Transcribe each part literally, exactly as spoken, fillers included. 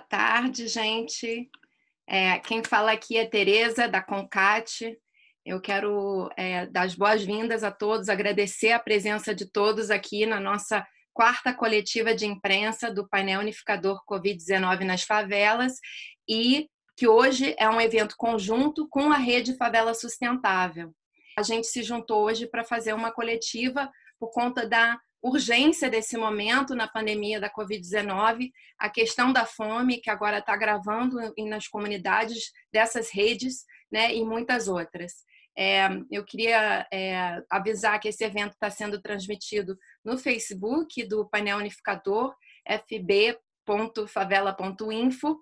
tarde, gente. É, quem fala aqui é Tereza, da Concat. Eu quero é, dar as boas-vindas a todos, agradecer a presença de todos aqui na nossa quarta coletiva de imprensa do painel unificador covid dezenove nas favelas, e que hoje é um evento conjunto com a Rede Favela Sustentável. A gente se juntou hoje para fazer uma coletiva por conta da urgência desse momento na pandemia da covid dezenove, a questão da fome, que agora está agravando nas comunidades dessas redes, né, e muitas outras. É, eu queria é, avisar que esse evento está sendo transmitido no Facebook do painel unificador, f b ponto favela ponto info,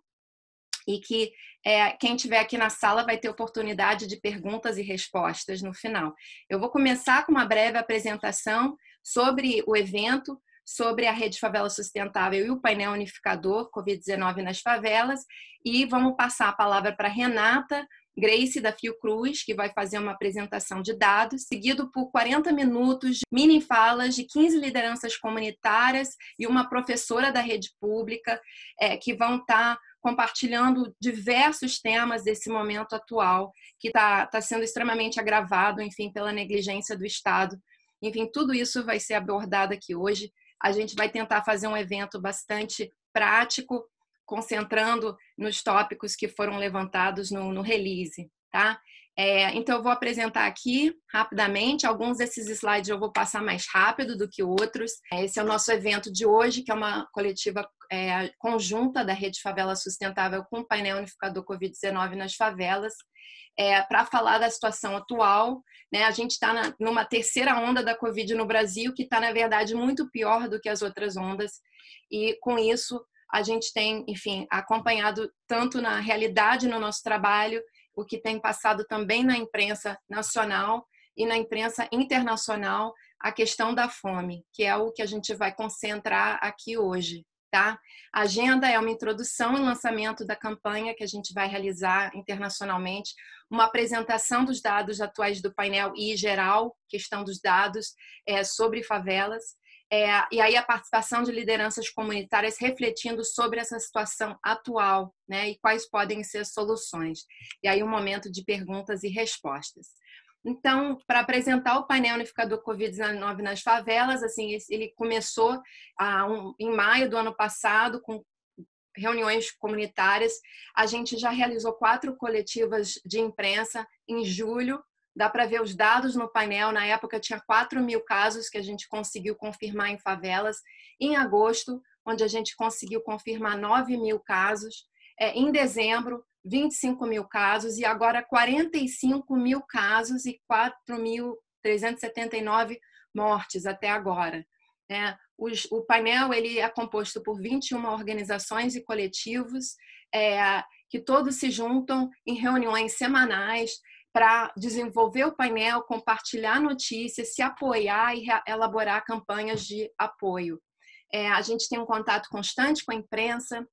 e que é, quem estiver aqui na sala vai ter oportunidade de perguntas e respostas no final. Eu vou começar com uma breve apresentação sobre o evento, sobre a Rede Favela Sustentável e o painel unificador covid dezenove nas favelas, e vamos passar a palavra para Renata Grace, da Fiocruz, que vai fazer uma apresentação de dados, seguido por quarenta minutos de mini falas de quinze lideranças comunitárias e uma professora da rede pública, é, que vão estar compartilhando diversos temas desse momento atual, que está tá sendo extremamente agravado, enfim, pela negligência do Estado. Enfim, tudo isso vai ser abordado aqui hoje. A gente vai tentar fazer um evento bastante prático, concentrando nos tópicos que foram levantados no, no release, tá? É, então, eu vou apresentar aqui rapidamente. Alguns desses slides eu vou passar mais rápido do que outros. Esse é o nosso evento de hoje, que é uma coletiva é, conjunta da Rede Favela Sustentável com o painel unificador covid dezenove nas favelas, é, para falar da situação atual, né? A gente está numa terceira onda da Covid no Brasil, que está, na verdade, muito pior do que as outras ondas, e com isso a gente tem, enfim, acompanhado tanto na realidade no nosso trabalho, o que tem passado também na imprensa nacional e na imprensa internacional, a questão da fome, que é o que a gente vai concentrar aqui hoje, tá? A agenda é uma introdução e lançamento da campanha que a gente vai realizar internacionalmente, uma apresentação dos dados atuais do painel e geral, questão dos dados é, sobre favelas, É, e aí a participação de lideranças comunitárias refletindo sobre essa situação atual, né, e quais podem ser as soluções. E aí um momento de perguntas e respostas. Então, para apresentar o painel unificador covid dezenove nas favelas, assim, ele começou ah, um, em maio do ano passado, com reuniões comunitárias. A gente já realizou quatro coletivas de imprensa em julho. Dá para ver os dados no painel. Na época tinha quatro mil casos que a gente conseguiu confirmar em favelas. Em agosto, onde a gente conseguiu confirmar nove mil casos. É, em dezembro, vinte e cinco mil casos. E agora quarenta e cinco mil casos e quatro mil trezentos e setenta e nove mortes até agora. É, os, o painel ele é composto por vinte e uma organizações e coletivos é, que todos se juntam em reuniões semanais para desenvolver o painel, compartilhar notícias, se apoiar e elaborar campanhas de apoio. É, a gente tem um contato constante com a imprensa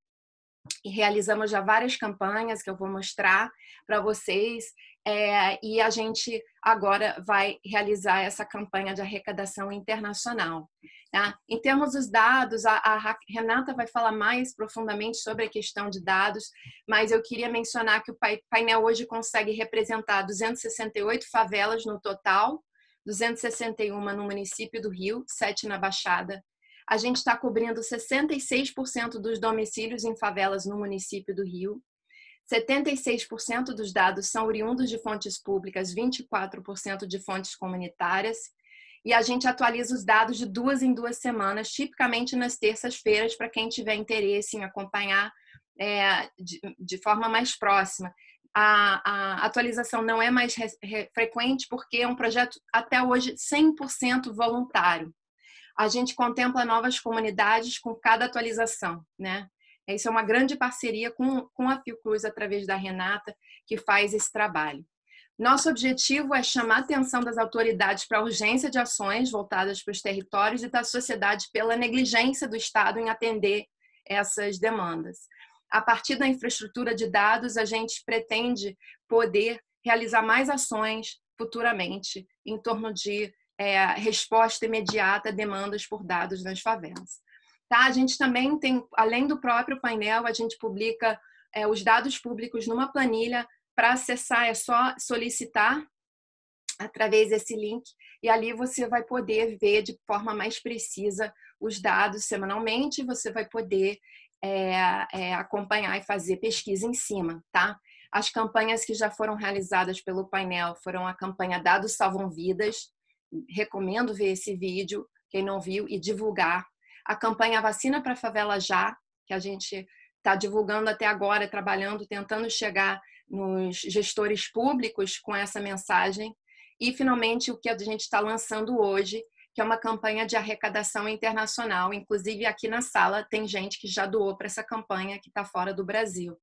e realizamos já várias campanhas que eu vou mostrar para vocês, é, e a gente agora vai realizar essa campanha de arrecadação internacional. Tá? Em termos dos dados, a, a Renata vai falar mais profundamente sobre a questão de dados, mas eu queria mencionar que o painel hoje consegue representar duzentas e sessenta e oito favelas no total, duzentas e sessenta e uma no município do Rio, sete na Baixada. A gente está cobrindo sessenta e seis por cento dos domicílios em favelas no município do Rio, setenta e seis por cento dos dados são oriundos de fontes públicas, vinte e quatro por cento de fontes comunitárias, e a gente atualiza os dados de duas em duas semanas, tipicamente nas terças-feiras, para quem tiver interesse em acompanhar é, de, de forma mais próxima. A, a atualização não é mais re, re, frequente porque é um projeto até hoje cem por cento voluntário. A gente contempla novas comunidades com cada atualização, né? Isso é uma grande parceria com, com a Fiocruz, através da Renata, que faz esse trabalho. Nosso objetivo é chamar a atenção das autoridades para a urgência de ações voltadas para os territórios e da sociedade pela negligência do Estado em atender essas demandas. A partir da infraestrutura de dados, a gente pretende poder realizar mais ações futuramente em torno de É, resposta imediata a demandas por dados nas favelas. Tá? A gente também tem, além do próprio painel, a gente publica é, os dados públicos numa planilha. Para acessar é só solicitar através desse link e ali você vai poder ver de forma mais precisa os dados semanalmente, você vai poder é, é, acompanhar e fazer pesquisa em cima, tá? As campanhas que já foram realizadas pelo painel foram a campanha Dados Salvam Vidas, recomendo ver esse vídeo, quem não viu, e divulgar. A campanha Vacina para a Favela Já, que a gente está divulgando até agora, trabalhando, tentando chegar nos gestores públicos com essa mensagem. E, finalmente, o que a gente está lançando hoje, que é uma campanha de arrecadação internacional. Inclusive, aqui na sala tem gente que já doou para essa campanha que está fora do Brasil.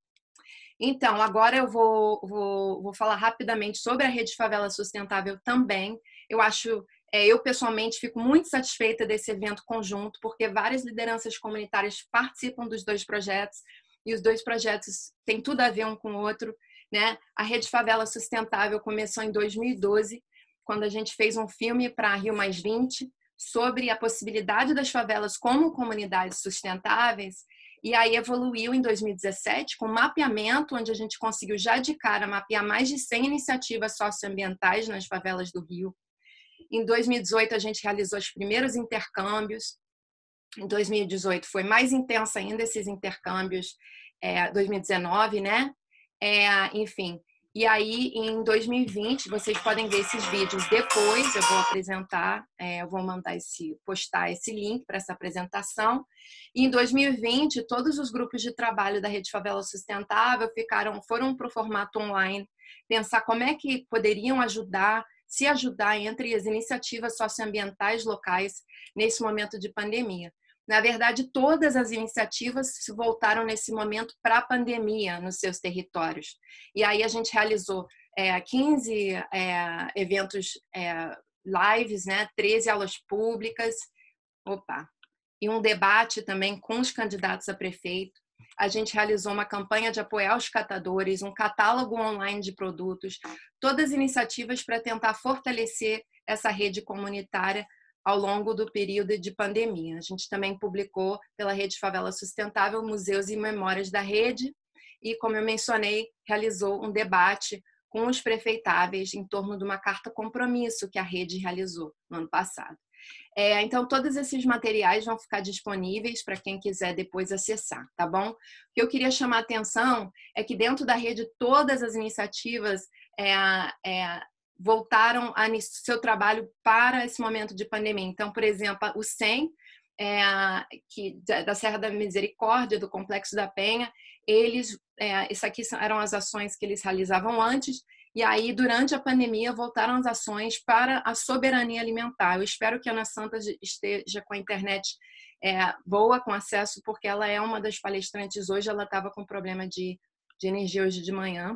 Então, agora eu vou, vou, vou falar rapidamente sobre a Rede Favela Sustentável também. Eu acho, é, eu pessoalmente fico muito satisfeita desse evento conjunto, porque várias lideranças comunitárias participam dos dois projetos, e os dois projetos têm tudo a ver um com o outro, né? A Rede Favela Sustentável começou em dois mil e doze, quando a gente fez um filme para Rio mais vinte, sobre a possibilidade das favelas como comunidades sustentáveis, e aí evoluiu em dois mil e dezessete com mapeamento, onde a gente conseguiu já de cara mapear mais de cem iniciativas socioambientais nas favelas do Rio. Em dois mil e dezoito a gente realizou os primeiros intercâmbios. Em dois mil e dezoito foi mais intensa ainda esses intercâmbios, é, dois mil e dezenove, né? É, enfim, e aí em dois mil e vinte vocês podem ver esses vídeos depois, eu vou apresentar, é, eu vou mandar esse, postar esse link para essa apresentação. E em dois mil e vinte todos os grupos de trabalho da Rede Favela Sustentável ficaram, foram para o formato online, pensar como é que poderiam ajudar, se ajudar entre as iniciativas socioambientais locais nesse momento de pandemia. Na verdade, todas as iniciativas se voltaram nesse momento para a pandemia nos seus territórios. E aí a gente realizou é, quinze é, eventos é, lives, né, treze aulas públicas, opa, e um debate também com os candidatos a prefeito. A gente realizou uma campanha de apoiar os catadores, um catálogo online de produtos, todas iniciativas para tentar fortalecer essa rede comunitária ao longo do período de pandemia. A gente também publicou pela Rede Favela Sustentável Museus e Memórias da Rede e, como eu mencionei, realizou um debate com os prefeitáveis em torno de uma carta compromisso que a rede realizou no ano passado. É, então, todos esses materiais vão ficar disponíveis para quem quiser depois acessar, tá bom? O que eu queria chamar a atenção é que dentro da rede todas as iniciativas é, é, voltaram a seu trabalho para esse momento de pandemia. Então, por exemplo, o S E M, é, que, da Serra da Misericórdia, do Complexo da Penha, eles, é, isso aqui eram as ações que eles realizavam antes, e aí, durante a pandemia, voltaram as ações para a soberania alimentar. Eu espero que a Ana Santa esteja com a internet é, boa, com acesso, porque ela é uma das palestrantes hoje, ela estava com problema de, de energia hoje de manhã.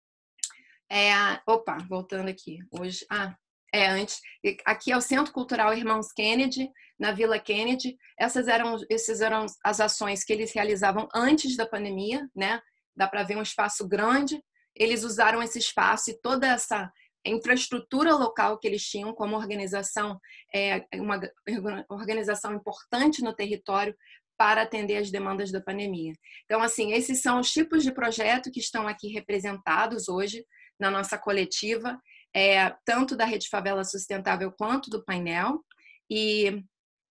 É, opa, voltando aqui. Hoje, ah, é antes. Aqui é o Centro Cultural Irmãos Kennedy, na Vila Kennedy. Essas eram, essas eram as ações que eles realizavam antes da pandemia, né? Dá para ver um espaço grande. Eles usaram esse espaço e toda essa infraestrutura local que eles tinham como organização, é uma organização importante no território para atender as demandas da pandemia. Então, assim, esses são os tipos de projeto que estão aqui representados hoje na nossa coletiva, é, tanto da Rede Favela Sustentável quanto do painel. E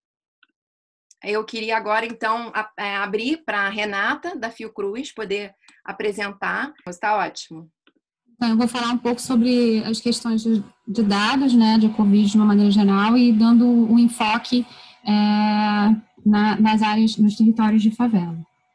eu queria agora, então, abrir para a Renata, da Fiocruz, poder apresentar. Está ótimo. Então, eu vou falar um pouco sobre as questões de, de dados, né, de Covid de uma maneira geral, e dando um enfoque é, na, nas áreas, nos territórios de favela.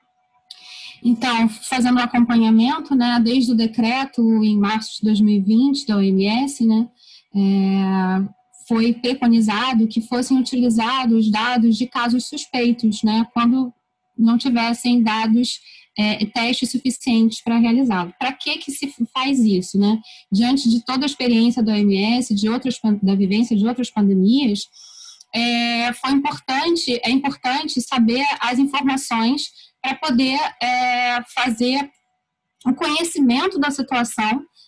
Então, fazendo um acompanhamento, né, desde o decreto em março de dois mil e vinte da O M S, né, é, foi preconizado que fossem utilizados dados de casos suspeitos, né, quando não tivessem dados, é, testes suficientes para realizá-lo. Para que que se faz isso, né? Diante de toda a experiência da O M S, de outras, da vivência de outras pandemias, é, foi importante, é importante saber as informações para poder é, fazer o conhecimento da situação,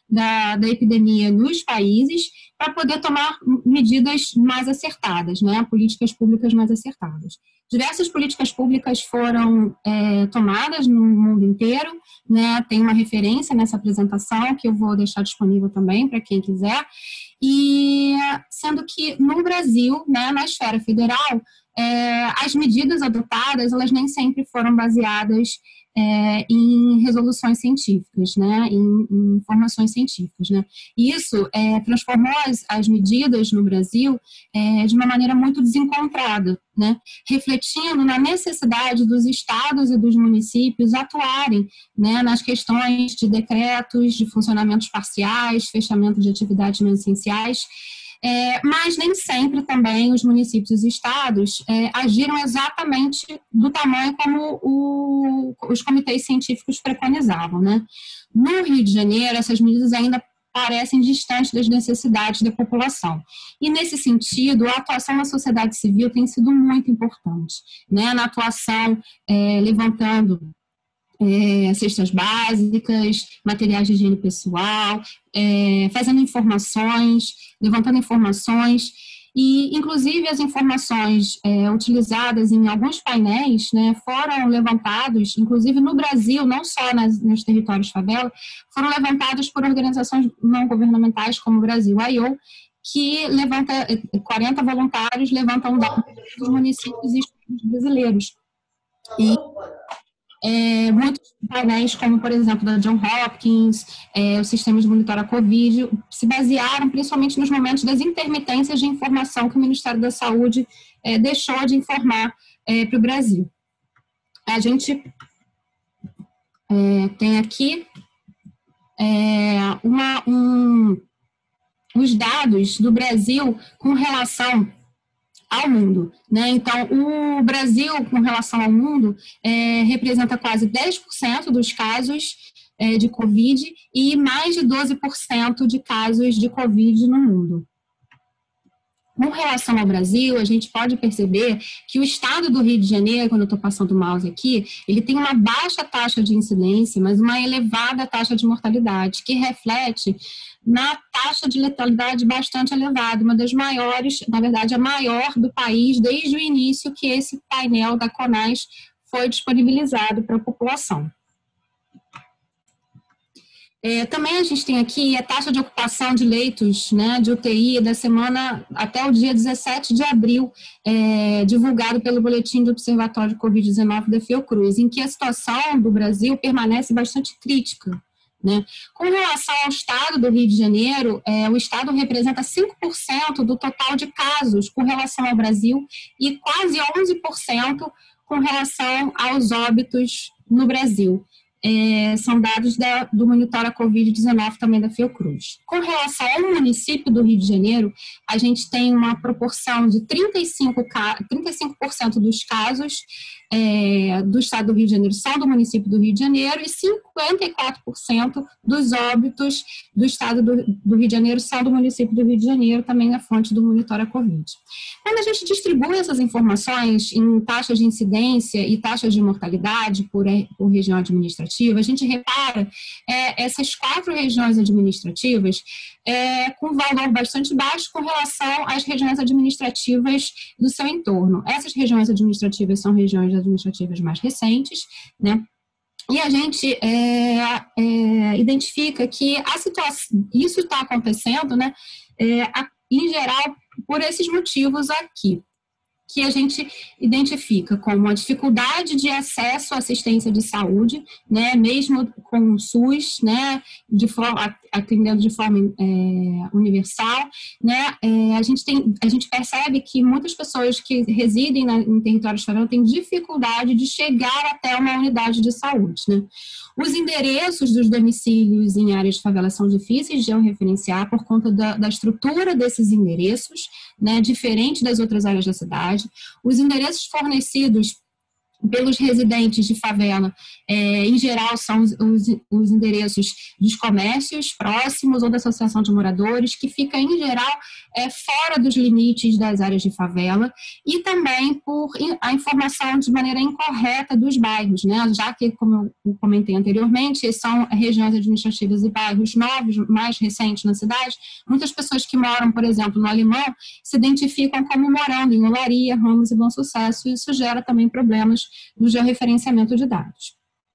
da, da epidemia nos países para poder tomar medidas mais acertadas, né, políticas públicas mais acertadas. Diversas políticas públicas foram é, tomadas no mundo inteiro, né, tem uma referência nessa apresentação que eu vou deixar disponível também para quem quiser, e sendo que no Brasil, né, na esfera federal, é, as medidas adotadas, elas nem sempre foram baseadas É, em resoluções científicas, né, em, em informações científicas, né. Isso é, transformou as, as medidas no Brasil é, de uma maneira muito desencontrada, né, refletindo na necessidade dos estados e dos municípios atuarem, né, nas questões de decretos, de funcionamentos parciais, fechamento de atividades não essenciais. É, mas nem sempre também os municípios e estados é, agiram exatamente do tamanho como o, os comitês científicos preconizavam, né? No Rio de Janeiro, essas medidas ainda parecem distantes das necessidades da população. E, nesse sentido, a atuação da sociedade civil tem sido muito importante, né? Na atuação, é, levantando É, cestas básicas, materiais de higiene pessoal, é, fazendo informações, levantando informações, e inclusive as informações é, utilizadas em alguns painéis, né, foram levantados, inclusive no Brasil, não só nas, nos territórios favela, foram levantados por organizações não governamentais como o Brasil I O, que levanta, quarenta voluntários levantam dados dos municípios e estados brasileiros. E É, muitos painéis, como, por exemplo, da John Hopkins, é, o sistema de monitorar a Covid, se basearam principalmente nos momentos das intermitências de informação que o Ministério da Saúde é, deixou de informar é, para o Brasil. A gente é, tem aqui é, uma, um, os dados do Brasil com relação ao mundo, né? Então, o Brasil, com relação ao mundo, é, representa quase dez por cento dos casos é, de Covid e mais de doze por cento de casos de Covid no mundo. Com relação ao Brasil, a gente pode perceber que o estado do Rio de Janeiro, quando eu estou passando o mouse aqui, ele tem uma baixa taxa de incidência, mas uma elevada taxa de mortalidade, que reflete na taxa de letalidade bastante elevada, uma das maiores, na verdade, a maior do país desde o início que esse painel da CONAS foi disponibilizado para a população. É, também a gente tem aqui a taxa de ocupação de leitos, né, de U T I da semana até o dia dezessete de abril, é, divulgado pelo Boletim do Observatório de Covid dezenove da Fiocruz, em que a situação do Brasil permanece bastante crítica, né? Com relação ao estado do Rio de Janeiro, é, o estado representa cinco por cento do total de casos com relação ao Brasil e quase onze por cento com relação aos óbitos no Brasil. É, são dados da, do Monitora Covid dezenove também da Fiocruz. Com relação ao município do Rio de Janeiro, a gente tem uma proporção de trinta e cinco por cento dos casos é, do estado do Rio de Janeiro são do município do Rio de Janeiro e cinquenta e quatro por cento dos óbitos do estado do, do Rio de Janeiro são do município do Rio de Janeiro, também na fonte do Monitora Covid. Quando a gente distribui essas informações em taxas de incidência e taxas de mortalidade por, por região administrativa, a gente repara é, essas quatro regiões administrativas é, com valor bastante baixo com relação às regiões administrativas do seu entorno. Essas regiões administrativas são regiões administrativas mais recentes, né? E a gente é, é, identifica que a situação, isso está acontecendo, né, é, a, em geral, por esses motivos aqui, que a gente identifica como a dificuldade de acesso à assistência de saúde, né, mesmo com o SUS, né, de forma, atendendo de forma é, universal, né, é, a gente tem, a gente percebe que muitas pessoas que residem na, em territórios favelas têm dificuldade de chegar até uma unidade de saúde, né. Os endereços dos domicílios em áreas de favela são difíceis de referenciar por conta da, da estrutura desses endereços, né, diferente das outras áreas da cidade. Os endereços fornecidos pelos residentes de favela, é, em geral são os, os, os endereços dos comércios próximos ou da associação de moradores, que fica, em geral, é, fora dos limites das áreas de favela, e também por a informação de maneira incorreta dos bairros, né? Já que, como eu comentei anteriormente, são regiões administrativas e bairros novos, mais recentes na cidade. Muitas pessoas que moram, por exemplo, no Alemão, se identificam como morando em Olaria, Ramos e Bom Sucesso, e isso gera também problemas no georreferenciamento de dados.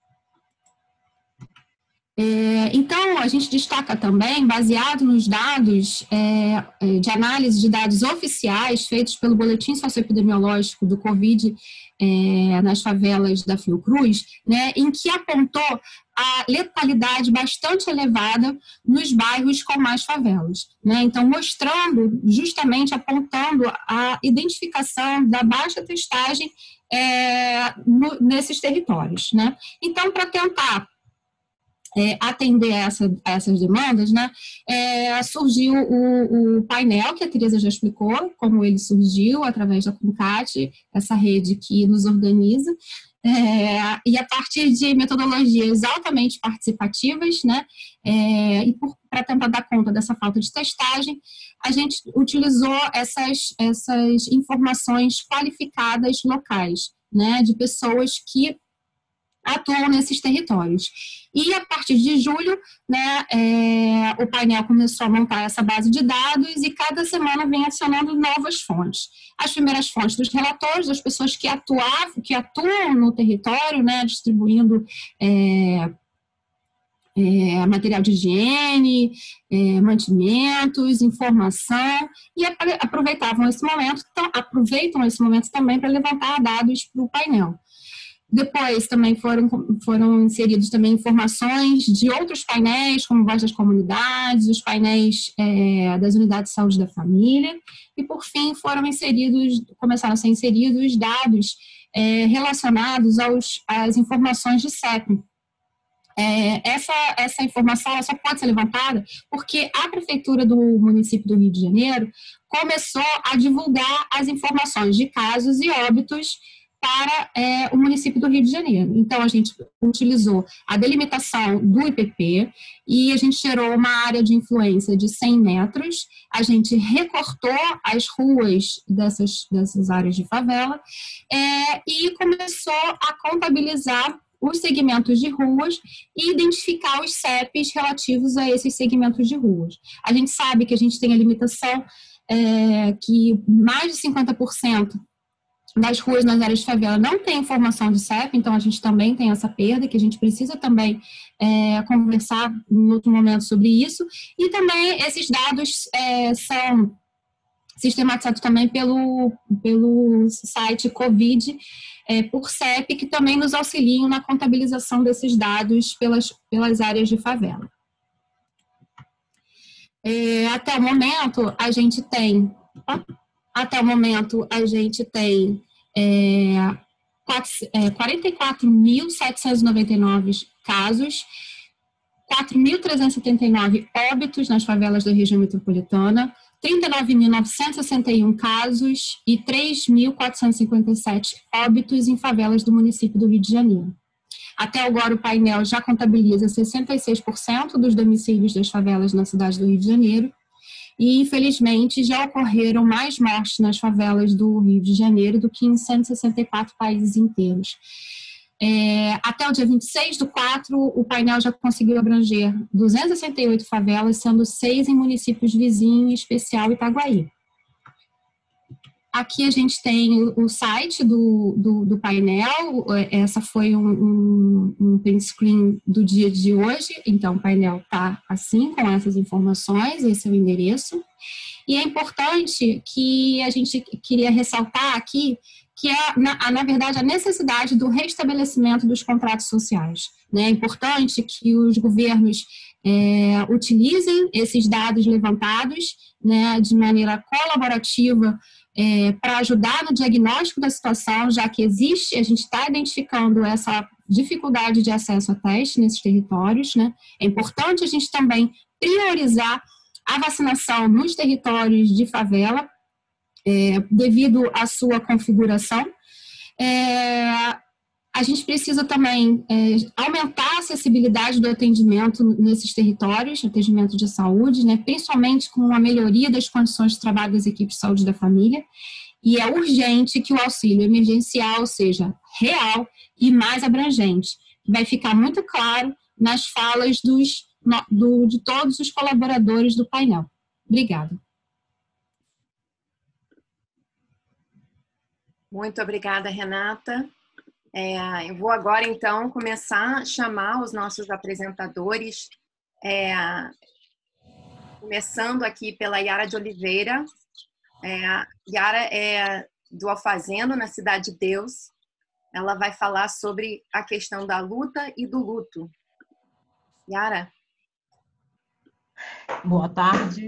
É, então, a gente destaca também, baseado nos dados é, de análise de dados oficiais feitos pelo Boletim Socioepidemiológico do Covid é, nas favelas da Fiocruz, né, em que apontou a letalidade bastante elevada nos bairros com mais favelas, né? Então, mostrando, justamente apontando a identificação da baixa testagem é, no, nesses territórios, né? Então, para tentar É, atender a, essa, a essas demandas, né, é, surgiu o, o painel, que a Teresa já explicou, como ele surgiu, através da CONCAT, essa rede que nos organiza, é, e a partir de metodologias altamente participativas, né, é, e para tentar dar conta dessa falta de testagem, a gente utilizou essas, essas informações qualificadas locais, né, de pessoas que atuam nesses territórios. E a partir de julho, né, é, o painel começou a montar essa base de dados e cada semana vem adicionando novas fontes. As primeiras fontes dos relatórios, das pessoas que, atuavam, que atuam no território, né, distribuindo é, é, material de higiene, é, mantimentos, informação, e aproveitavam esse momento, aproveitam esse momento também para levantar dados para o painel. Depois também foram, foram inseridos também informações de outros painéis, como Voz das Comunidades, os painéis é, das Unidades de Saúde da Família, e por fim foram inseridos, começaram a ser inseridos dados é, relacionados aos, às informações de C E P. É, essa, essa informação ela só pode ser levantada porque a Prefeitura do município do Rio de Janeiro começou a divulgar as informações de casos e óbitos para é, o município do Rio de Janeiro. Então, a gente utilizou a delimitação do I P P e a gente gerou uma área de influência de cem metros, a gente recortou as ruas dessas, dessas áreas de favela é, e começou a contabilizar os segmentos de ruas e identificar os C E Ps relativos a esses segmentos de ruas. A gente sabe que a gente tem a limitação é, que mais de cinquenta por cento das ruas nas áreas de favela não tem informação de C E P, então a gente também tem essa perda, que a gente precisa também é, conversar em outro momento sobre isso, e também esses dados é, são sistematizados também pelo, pelo site Covid é, por C E P, que também nos auxiliam na contabilização desses dados pelas, pelas áreas de favela. É, até o momento, a gente tem... Ó, Até o momento, a gente tem é, quarenta e quatro mil setecentos e noventa e nove casos, quatro mil trezentos e setenta e nove óbitos nas favelas da região metropolitana, trinta e nove mil novecentos e sessenta e um casos e três mil quatrocentos e cinquenta e sete óbitos em favelas do município do Rio de Janeiro. Até agora, o painel já contabiliza sessenta e seis por cento dos domicílios das favelas na cidade do Rio de Janeiro, e, infelizmente, já ocorreram mais mortes nas favelas do Rio de Janeiro do que em cento e sessenta e quatro países inteiros. É, até o dia vinte e seis do quatro, o painel já conseguiu abranger duzentas e sessenta e oito favelas, sendo seis em municípios vizinhos, em especial Itaguaí. Aqui a gente tem o site do, do, do painel, essa foi um, um, um print screen do dia de hoje, então o painel está assim, com essas informações, esse é o endereço. E é importante que a gente queria ressaltar aqui, que é, na, na verdade, a necessidade do restabelecimento dos contratos sociais. Né? É importante que os governos é, utilizem esses dados levantados, né, de maneira colaborativa, É, para ajudar no diagnóstico da situação, já que existe, a gente está identificando essa dificuldade de acesso a teste nesses territórios, né? É importante a gente também priorizar a vacinação nos territórios de favela, é, devido à sua configuração. É, A gente precisa também é, aumentar a acessibilidade do atendimento nesses territórios, atendimento de saúde, né, principalmente com a melhoria das condições de trabalho das equipes de saúde da família, e é urgente que o auxílio emergencial seja real e mais abrangente. Vai ficar muito claro nas falas dos, do, de todos os colaboradores do painel. Obrigada. Muito obrigada, Renata. É, eu vou agora, então, começar a chamar os nossos apresentadores, é, começando aqui pela Yara de Oliveira. É, a Yara é do Alfazendo, na Cidade de Deus. Ela vai falar sobre a questão da luta e do luto. Yara? Boa tarde.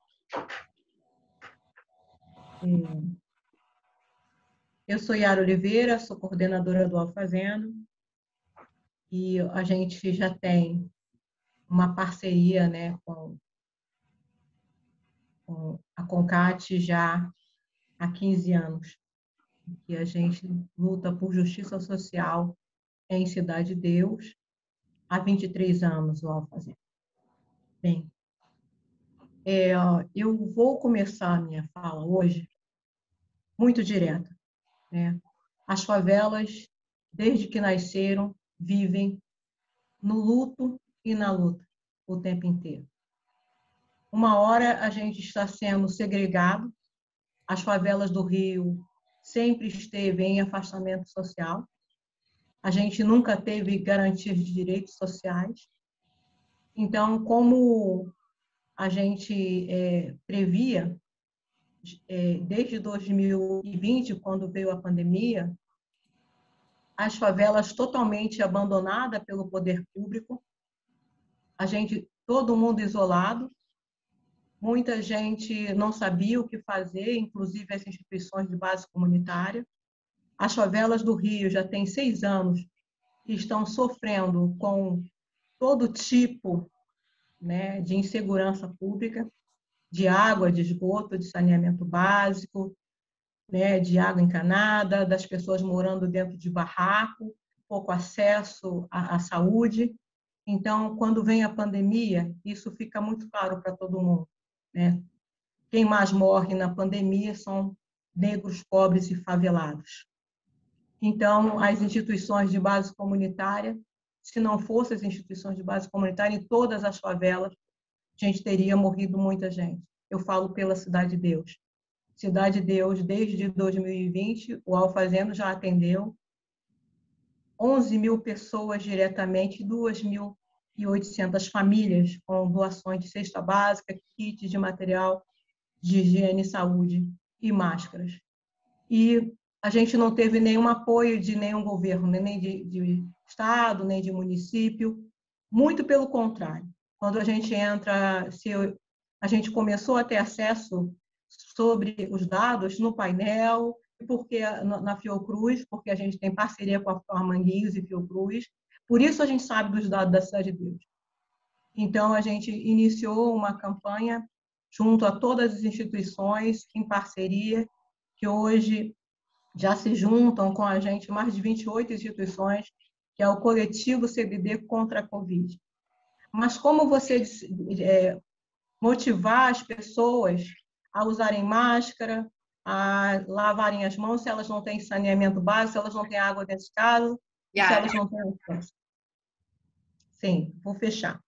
Eu sou Yara Oliveira, sou coordenadora do Alfazendo, e a gente já tem uma parceria, né, com, com a CONCAT já há quinze anos, que a gente luta por justiça social em Cidade de Deus há vinte e três anos, o Alfazendo. Bem, é, eu vou começar a minha fala hoje muito direta, né? As favelas, desde que nasceram, vivem no luto e na luta o tempo inteiro. Uma hora a gente está sendo segregado, as favelas do Rio sempre esteve em afastamento social, a gente nunca teve garantias de direitos sociais. Então, como a gente é, previa, é, desde dois mil e vinte, quando veio a pandemia, as favelas totalmente abandonadas pelo poder público, a gente, todo mundo isolado, muita gente não sabia o que fazer, inclusive as instituições de base comunitária. As favelas do Rio já têm seis anos que estão sofrendo com todo tipo, né, de insegurança pública, de água, de esgoto, de saneamento básico, né, de água encanada, das pessoas morando dentro de barraco, pouco acesso à, à saúde. Então, quando vem a pandemia, isso fica muito claro para todo mundo, né? Quem mais morre na pandemia são negros, pobres e favelados. Então, as instituições de base comunitária, se não fossem as instituições de base comunitária, em todas as favelas, a gente teria morrido muita gente. Eu falo pela Cidade de Deus. Cidade de Deus, desde dois mil e vinte, o Alfazendo já atendeu onze mil pessoas diretamente, duas mil e oitocentas famílias com doações de cesta básica, kits de material de higiene e saúde e máscaras. E a gente não teve nenhum apoio de nenhum governo, nem de, de estado, nem de município, muito pelo contrário. Quando a gente entra, se eu, a gente começou a ter acesso sobre os dados no painel, porque na Fiocruz, porque a gente tem parceria com a Formanguinhos e Fiocruz, por isso a gente sabe dos dados da Cidade de Deus. Então, a gente iniciou uma campanha junto a todas as instituições, em parceria, que hoje já se juntam com a gente mais de vinte e oito instituições, que é o coletivo C B D contra a Covid. Mas como você é, motivar as pessoas a usarem máscara, a lavarem as mãos se elas não têm saneamento básico, se elas não têm água dentro de casa, yeah. se elas não têm acesso. Sim, vou fechar.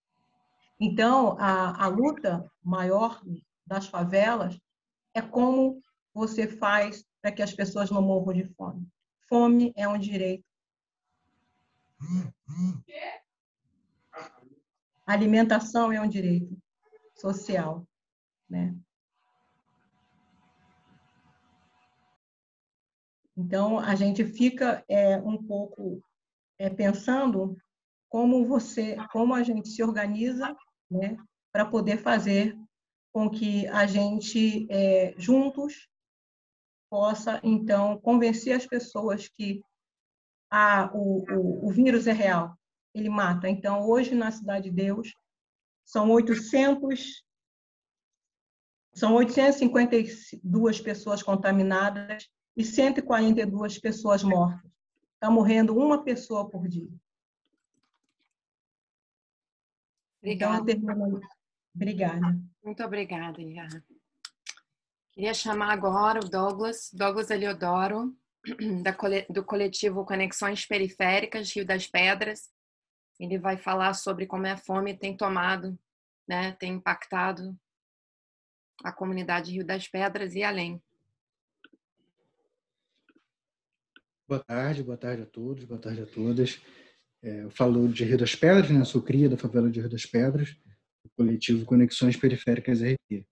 Então, a, a luta maior das favelas é como você faz para que as pessoas não morram de fome. Fome é um direito. Alimentação é um direito social, né? Então, a gente fica é, um pouco é, pensando como você, como a gente se organiza, né, para poder fazer com que a gente é, juntos possa então convencer as pessoas que ah, o, o, o vírus é real, ele mata. Então, hoje na Cidade de Deus são oitocentos são oitocentas e cinquenta e duas pessoas contaminadas e cento e quarenta e duas pessoas mortas. está morrendo uma pessoa por dia. Obrigada. Então, eu termino. Obrigada. Muito obrigada, Iara. Queria chamar agora o Douglas, Douglas Eliodoro, da, do coletivo Conexões Periféricas, Rio das Pedras. Ele vai falar sobre como a fome tem tomado, né, tem impactado a comunidade Rio das Pedras e além. Boa tarde, boa tarde a todos, boa tarde a todas. É, eu falo de Rio das Pedras, né? Sou cria da favela de Rio das Pedras, do coletivo Conexões Periféricas R P.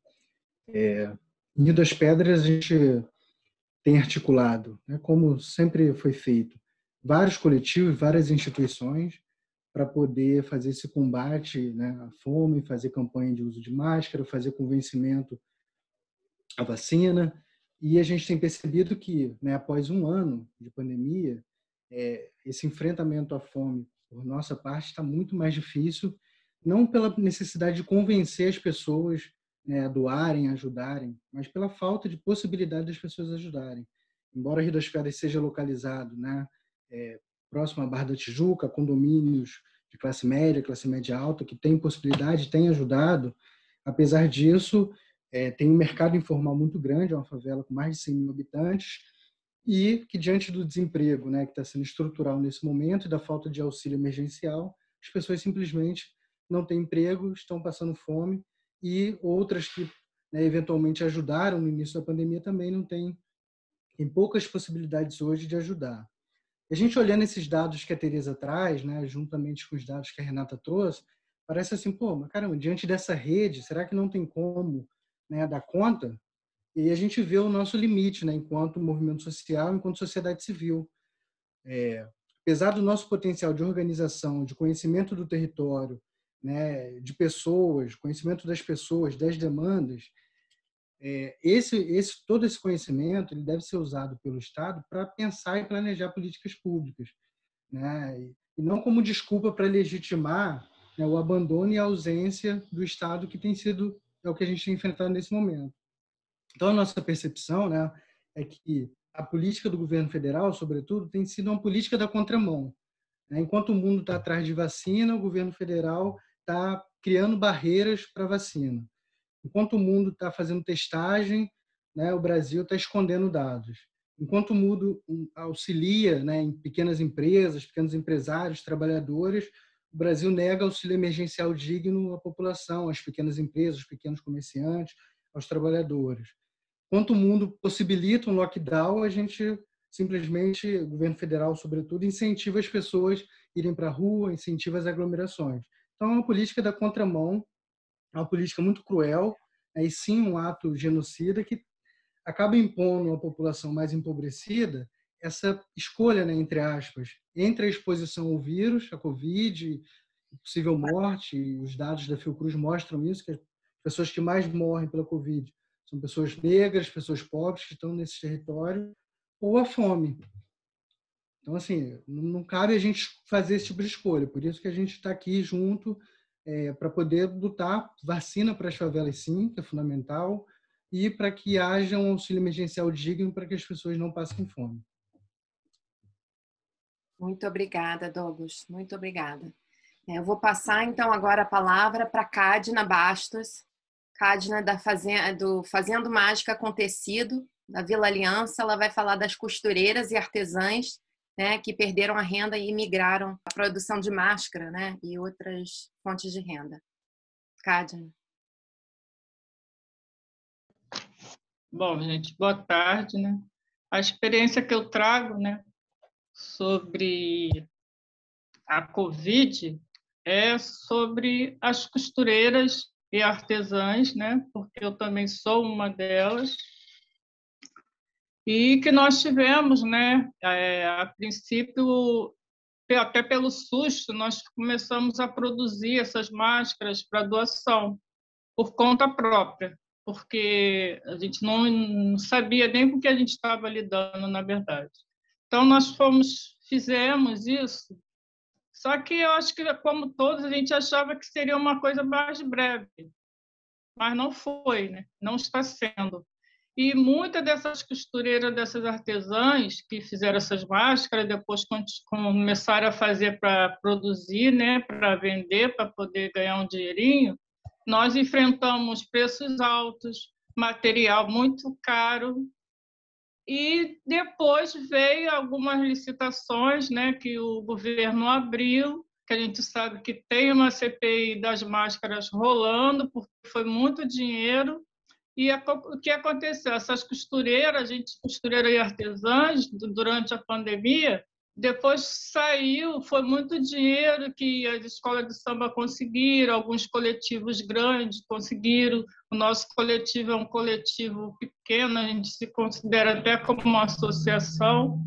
É, em Rio das Pedras, a gente tem articulado, né, como sempre foi feito, vários coletivos, várias instituições para poder fazer esse combate, né, à fome, fazer campanha de uso de máscara, fazer convencimento à vacina. E a gente tem percebido que, né, após um ano de pandemia, é, esse enfrentamento à fome, por nossa parte, está muito mais difícil, não pela necessidade de convencer as pessoas, né, a doarem, a ajudarem, mas pela falta de possibilidade das pessoas ajudarem. Embora Rio das Pedras seja localizado, né, é, próximo à Barra da Tijuca, condomínios de classe média, classe média alta, que têm possibilidade, têm ajudado, apesar disso, é, tem um mercado informal muito grande, é uma favela com mais de cem mil habitantes, e que, diante do desemprego, né, que está sendo estrutural nesse momento, e da falta de auxílio emergencial, as pessoas simplesmente não têm emprego, estão passando fome, e outras que, né, eventualmente ajudaram no início da pandemia também não têm, tem poucas possibilidades hoje de ajudar. A gente olhando esses dados que a Tereza traz, né, juntamente com os dados que a Renata trouxe, parece assim, pô, mas caramba, diante dessa rede, será que não tem como, né, dar conta? E a gente vê o nosso limite, né, enquanto movimento social, enquanto sociedade civil. É, apesar do nosso potencial de organização, de conhecimento do território, né, de pessoas, conhecimento das pessoas, das demandas, é, esse, esse, todo esse conhecimento ele deve ser usado pelo Estado para pensar e planejar políticas públicas, né, e, e não como desculpa para legitimar, né, o abandono e a ausência do Estado, que tem sido é o que a gente tem enfrentado nesse momento. Então, a nossa percepção, né, é que a política do governo federal, sobretudo, tem sido uma política da contramão. Enquanto o mundo está atrás de vacina, o governo federal está criando barreiras para a vacina. Enquanto o mundo está fazendo testagem, né, o Brasil está escondendo dados. Enquanto o mundo auxilia, né, em pequenas empresas, pequenos empresários, trabalhadores, o Brasil nega auxílio emergencial digno à população, às pequenas empresas, aos pequenos comerciantes, aos trabalhadores. Enquanto o mundo possibilita um lockdown, a gente simplesmente, o governo federal, sobretudo, incentiva as pessoas a irem para a rua, incentiva as aglomerações. Então, é uma política da contramão, é uma política muito cruel, né, e sim um ato genocida que acaba impondo à população mais empobrecida essa escolha, né, entre aspas, entre a exposição ao vírus, a Covid, possível morte, e os dados da Fiocruz mostram isso, que as pessoas que mais morrem pela Covid são pessoas negras, pessoas pobres que estão nesse território, ou a fome. Então, assim, não cabe a gente fazer esse tipo de escolha. Por isso que a gente está aqui junto é, para poder lutar vacina para as favelas, sim, que é fundamental, e para que haja um auxílio emergencial digno para que as pessoas não passem fome. Muito obrigada, Douglas. Muito obrigada. Eu vou passar, então, agora a palavra para a Cadna Bastos. Cadna, da Fazenda, do Fazendo Mágica com Tecido, da Vila Aliança. Ela vai falar das costureiras e artesãs, né, que perderam a renda e migraram à produção de máscara, né, e outras fontes de renda. Cadna. Bom, gente, boa tarde, né? A experiência que eu trago, né, sobre a Covid é sobre as costureiras e artesãs, né? Porque eu também sou uma delas. E que nós tivemos, né? É, a princípio, até pelo susto, nós começamos a produzir essas máscaras para doação, por conta própria, porque a gente não sabia nem com o que a gente estava lidando, na verdade. Então, nós fomos, fizemos isso, só que eu acho que, como todos, a gente achava que seria uma coisa mais breve, mas não foi, né? Não está sendo. E muitas dessas costureiras, dessas artesãs que fizeram essas máscaras, depois começaram a fazer para produzir, né, para vender, para poder ganhar um dinheirinho, nós enfrentamos preços altos, material muito caro, e depois veio algumas licitações, né, que o governo abriu, que a gente sabe que tem uma C P I das máscaras rolando, porque foi muito dinheiro. E o que aconteceu? Essas costureiras, a gente, costureira e artesãs, durante a pandemia, depois saiu, foi muito dinheiro que as escolas de samba conseguiram, alguns coletivos grandes conseguiram. O nosso coletivo é um coletivo pequeno, a gente se considera até como uma associação.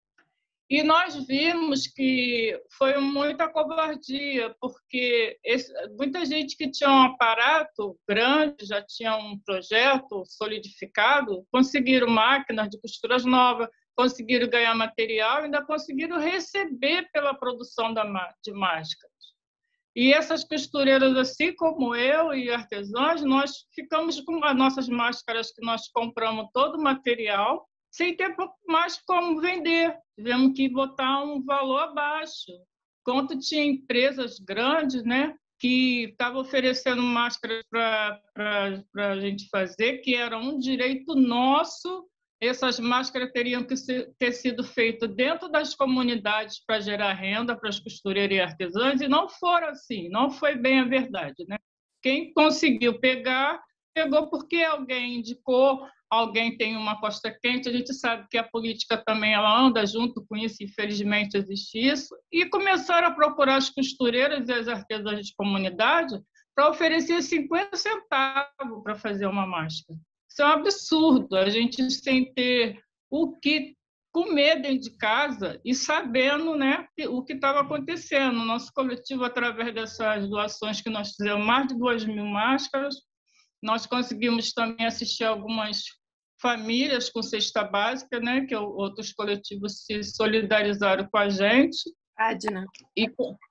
E nós vimos que foi muita covardia, porque esse, muita gente que tinha um aparato grande, já tinha um projeto solidificado, conseguiram máquinas de costuras novas, conseguiram ganhar material e ainda conseguiram receber pela produção da, de máscaras. E essas costureiras, assim como eu e artesãs, nós ficamos com as nossas máscaras que nós compramos todo o material, sem ter mais como vender. Tivemos que botar um valor abaixo. Quanto tinha empresas grandes, né, que estavam oferecendo máscaras para a gente fazer, que era um direito nosso. Essas máscaras teriam que ser, ter sido feitas dentro das comunidades para gerar renda para as costureiras e artesãs, e não foram assim, não foi bem a verdade, né? Quem conseguiu pegar, pegou porque alguém indicou, alguém tem uma costa quente, a gente sabe que a política também ela anda junto com isso, infelizmente existe isso, e começaram a procurar as costureiras e as artesãs de comunidade para oferecer cinquenta centavos para fazer uma máscara. Isso é um absurdo, a gente sem ter o que comer dentro de casa e sabendo, né, o que estava acontecendo. Nosso coletivo, através dessas doações que nós fizemos, mais de duas mil máscaras, nós conseguimos também assistir algumas famílias com cesta básica, né, que outros coletivos se solidarizaram com a gente. Adna. E,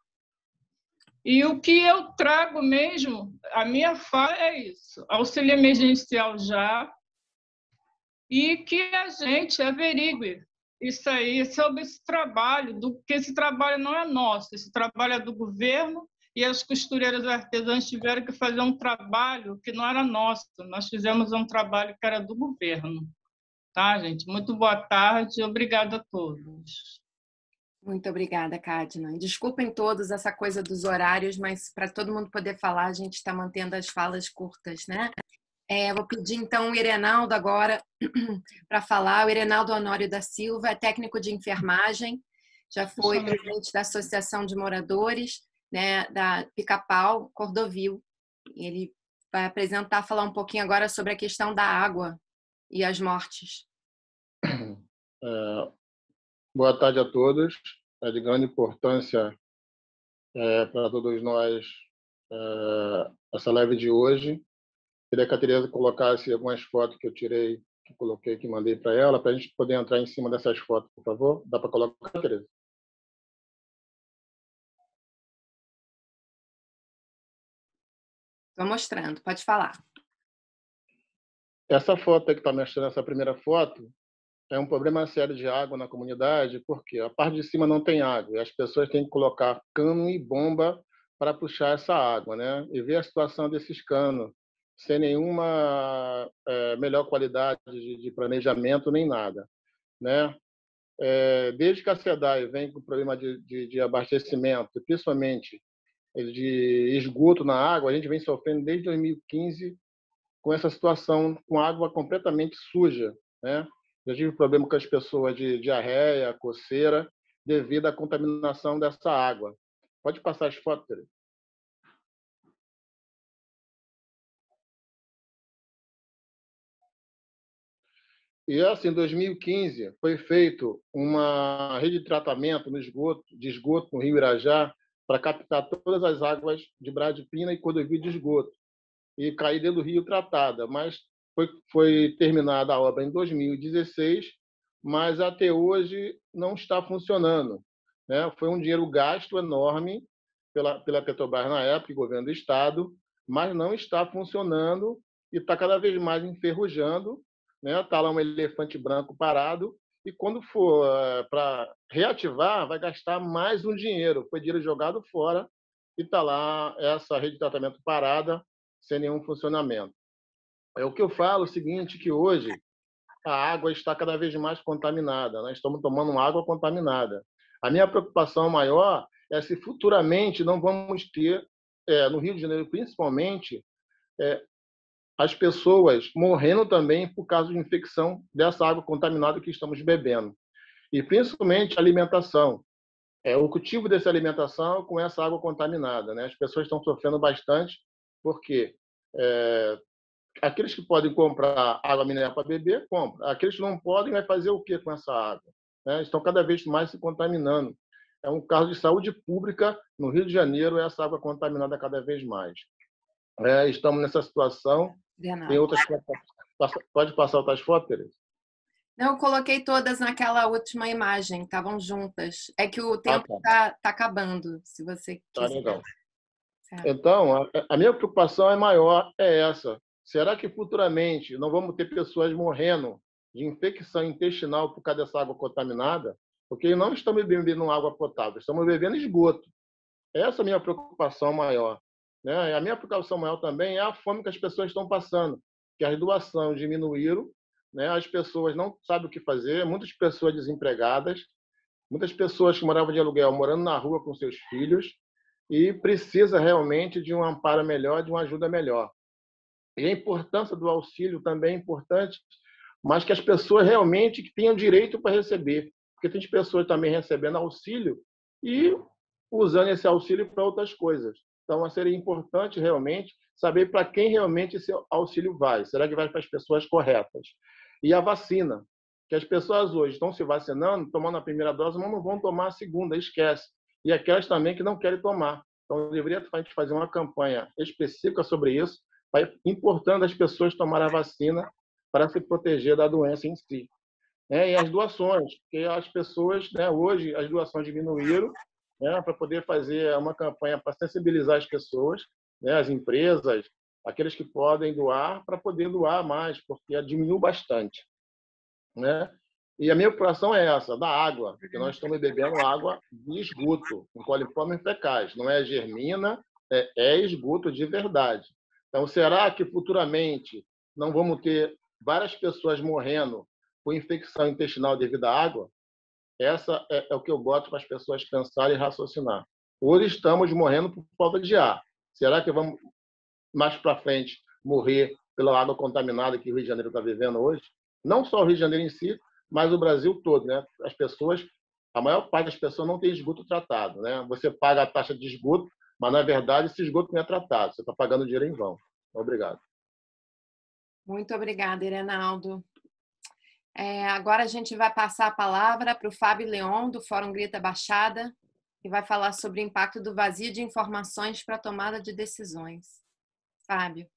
e o que eu trago mesmo, a minha fala é isso, auxílio emergencial já, e que a gente averigue isso aí, sobre esse trabalho, do, que esse trabalho não é nosso, esse trabalho é do governo, e as costureiras artesãs tiveram que fazer um trabalho que não era nosso, nós fizemos um trabalho que era do governo. Tá, gente? Muito boa tarde, obrigada a todos. Muito obrigada, Cadna. Desculpem todos essa coisa dos horários, mas para todo mundo poder falar, a gente está mantendo as falas curtas, né? É, vou pedir então o Irenaldo agora para falar. O Irenaldo Honório da Silva é técnico de enfermagem, já foi presidente da Associação de Moradores, né, da Pica-Pau, Cordovil. Ele vai apresentar, falar um pouquinho agora sobre a questão da água e as mortes. É, boa tarde a todos. É de grande importância é, para todos nós é, essa live de hoje. Queria que a Tereza colocasse algumas fotos que eu tirei, que coloquei, que mandei para ela, para a gente poder entrar em cima dessas fotos, por favor. Dá para colocar, Tereza? Estou mostrando, pode falar. Essa foto que está mostrando, essa primeira foto, é um problema sério de água na comunidade, porque a parte de cima não tem água, e as pessoas têm que colocar cano e bomba para puxar essa água, né? E ver a situação desses canos, sem nenhuma é, melhor qualidade de, de planejamento nem nada, né? É, desde que a SEDAI vem com o problema de, de, de abastecimento, principalmente de esgoto na água, a gente vem sofrendo desde dois mil e quinze com essa situação, com água completamente suja, né? Já tive problema com as pessoas de diarreia, coceira, devido à contaminação dessa água. Pode passar as fotos, Tereza. E assim, em dois mil e quinze, foi feito uma rede de tratamento no esgoto, de esgoto no Rio Irajá, para captar todas as águas de Bradipina e Cordovil de esgoto e cair dentro do rio tratada. Mas foi, foi terminada a obra em dois mil e dezesseis, mas até hoje não está funcionando, né? Foi um dinheiro gasto enorme pela, pela Petrobras na época, governo do Estado, mas não está funcionando e está cada vez mais enferrujando, né? Está lá um elefante branco parado, e quando for é, para reativar, vai gastar mais um dinheiro. Foi dinheiro jogado fora e está lá essa rede de tratamento parada, sem nenhum funcionamento. É o que eu falo, o seguinte, que hoje a água está cada vez mais contaminada. Nós estamos tomando água contaminada. A minha preocupação maior é se futuramente não vamos ter, é, no Rio de Janeiro principalmente, é, as pessoas morrendo também por causa de infecção dessa água contaminada que estamos bebendo. E principalmente a alimentação. É, o cultivo dessa alimentação com essa água contaminada, né? As pessoas estão sofrendo bastante porque é, aqueles que podem comprar água mineral para beber, compram. Aqueles que não podem, vai fazer o quê com essa água? Né? Estão cada vez mais se contaminando. É um caso de saúde pública no Rio de Janeiro, essa água contaminada cada vez mais. É, estamos nessa situação. Tem outras... Pode passar outras fotos, Tereza? Não, eu coloquei todas naquela última imagem, estavam juntas. É que o tempo está ah, tá. tá acabando, se você quiser. Tá legal. Certo. Então, a, a minha preocupação é maior, é essa. Será que futuramente não vamos ter pessoas morrendo de infecção intestinal por causa dessa água contaminada? Porque não estamos bebendo água potável, estamos bebendo esgoto. Essa é a minha preocupação maior. Né? A minha preocupação maior também é a fome que as pessoas estão passando, que as doações diminuíram, né? As pessoas não sabem o que fazer, muitas pessoas desempregadas, muitas pessoas que moravam de aluguel morando na rua com seus filhos e precisa realmente de um amparo melhor, de uma ajuda melhor. E a importância do auxílio também é importante, mas que as pessoas realmente tenham direito para receber, porque tem pessoas também recebendo auxílio e usando esse auxílio para outras coisas. Então, seria importante realmente saber para quem realmente esse auxílio vai. Será que vai para as pessoas corretas? E a vacina, que as pessoas hoje estão se vacinando, tomando a primeira dose, mas não vão tomar a segunda, esquece. E aquelas também que não querem tomar. Então, deveria a gente fazer uma campanha específica sobre isso, importando as pessoas tomarem a vacina para se proteger da doença em si. É, e as doações, porque as pessoas, né, hoje, as doações diminuíram, né, para poder fazer uma campanha para sensibilizar as pessoas, né, as empresas, aqueles que podem doar, para poder doar mais, porque diminuiu bastante. Né? E a minha preocupação é essa, da água, porque nós estamos bebendo água de esgoto, com coliformes fecais, não é germina, é, é esgoto de verdade. Então, será que futuramente não vamos ter várias pessoas morrendo por infecção intestinal devido à água? Essa é, é o que eu boto para as pessoas pensarem e raciocinar. Hoje estamos morrendo por falta de ar. Será que vamos, mais para frente, morrer pela água contaminada que o Rio de Janeiro está vivendo hoje? Não só o Rio de Janeiro em si, mas o Brasil todo. Né? As pessoas, a maior parte das pessoas não tem esgoto tratado. Né? Você paga a taxa de esgoto, mas, na verdade, esse esgoto não é tratado. Você está pagando dinheiro em vão. Obrigado. Muito obrigada, Irenaldo. É, agora a gente vai passar a palavra para o Fábio Leon, do Fórum Grita Baixada, que vai falar sobre o impacto do vazio de informações para a tomada de decisões. Fábio.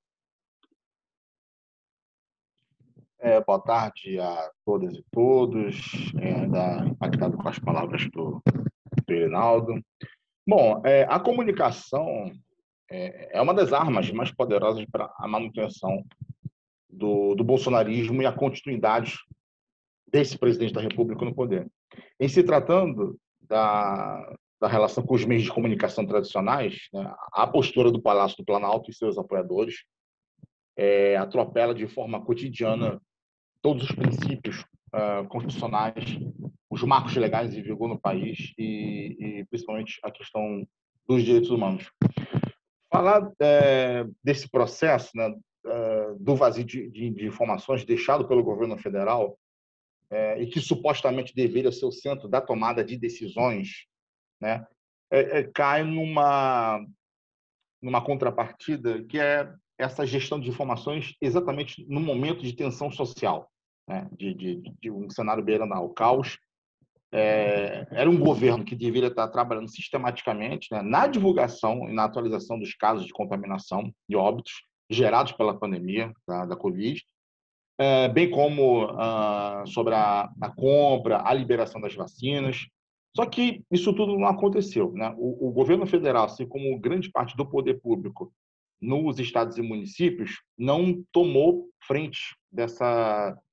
É, boa tarde a todas e todos, é, ainda impactado com as palavras do, do Irenaldo. Bom, é, a comunicação é, é uma das armas mais poderosas para a manutenção do, do bolsonarismo e a continuidade desse presidente da República no poder. Em se tratando da, da relação com os meios de comunicação tradicionais, né, a postura do Palácio do Planalto e seus apoiadores é, atropela de forma cotidiana todos os princípios uh, constitucionais, os marcos legais em vigor no país e, e principalmente a questão dos direitos humanos. Falar é, desse processo, né, uh, do vazio de, de, de informações deixado pelo governo federal é, e que supostamente deveria ser o centro da tomada de decisões, né, é, é, cai numa, numa contrapartida que é essa gestão de informações exatamente no momento de tensão social, né? de, de, de um cenário beirando ao caos. É, era um governo que deveria estar trabalhando sistematicamente, né, na divulgação e na atualização dos casos de contaminação e óbitos gerados pela pandemia da, da Covid, é, bem como ah, sobre a, a compra, a liberação das vacinas. Só que isso tudo não aconteceu. Né? O, o governo federal, assim como grande parte do poder público nos estados e municípios, não tomou frente dessa,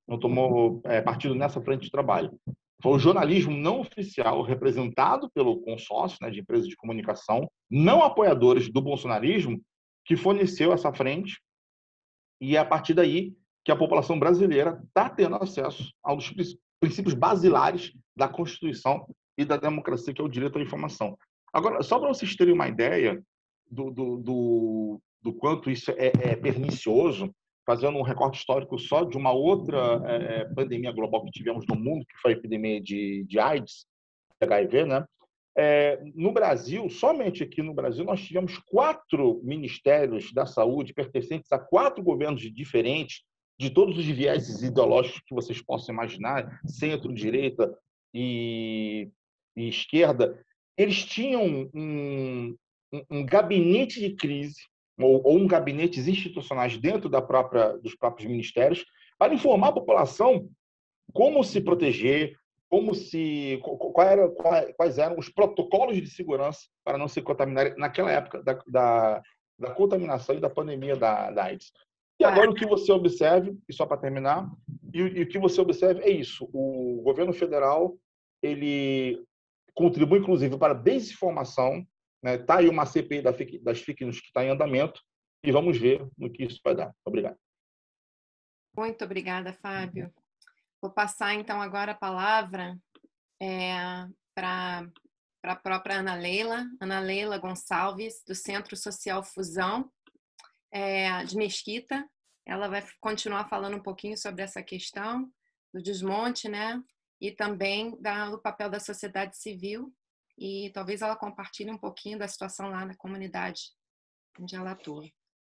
não tomou é, partido nessa frente de trabalho. Foi o jornalismo não oficial, representado pelo consórcio, né, de empresas de comunicação, não apoiadores do bolsonarismo, que forneceu essa frente, e é a partir daí que a população brasileira está tendo acesso aos princípios basilares da Constituição e da democracia, que é o direito à informação. Agora, só para vocês terem uma ideia do, do, do, do quanto isso é, é pernicioso, fazendo um recorte histórico só de uma outra é, pandemia global que tivemos no mundo, que foi a epidemia de, de AIDS, H I V, né? É, no Brasil, somente aqui no Brasil, nós tivemos quatro ministérios da saúde pertencentes a quatro governos diferentes, de todos os vieses ideológicos que vocês possam imaginar, centro, direita e, e esquerda. Eles tinham um, um, um gabinete de crise, ou, ou um gabinetes institucionais dentro da própria, dos próprios ministérios, para informar a população como se proteger, como se, qual era, quais eram os protocolos de segurança para não se contaminar naquela época da, da, da contaminação e da pandemia da, da AIDS. E agora o que você observe, e só para terminar, e, e o que você observe é isso: o governo federal ele contribui, inclusive, para a desinformação, né? Tá aí uma C P I da fake, das fake news que está em andamento, e vamos ver no que isso vai dar. Obrigado. Muito obrigada, Fábio. Vou passar, então, agora a palavra é, para a própria Ana Leila, Ana Leila Gonçalves, do Centro Social Fusão, é, de Mesquita. Ela vai continuar falando um pouquinho sobre essa questão do desmonte, né? E também da, do papel da sociedade civil, e talvez ela compartilhe um pouquinho da situação lá na comunidade onde ela atua.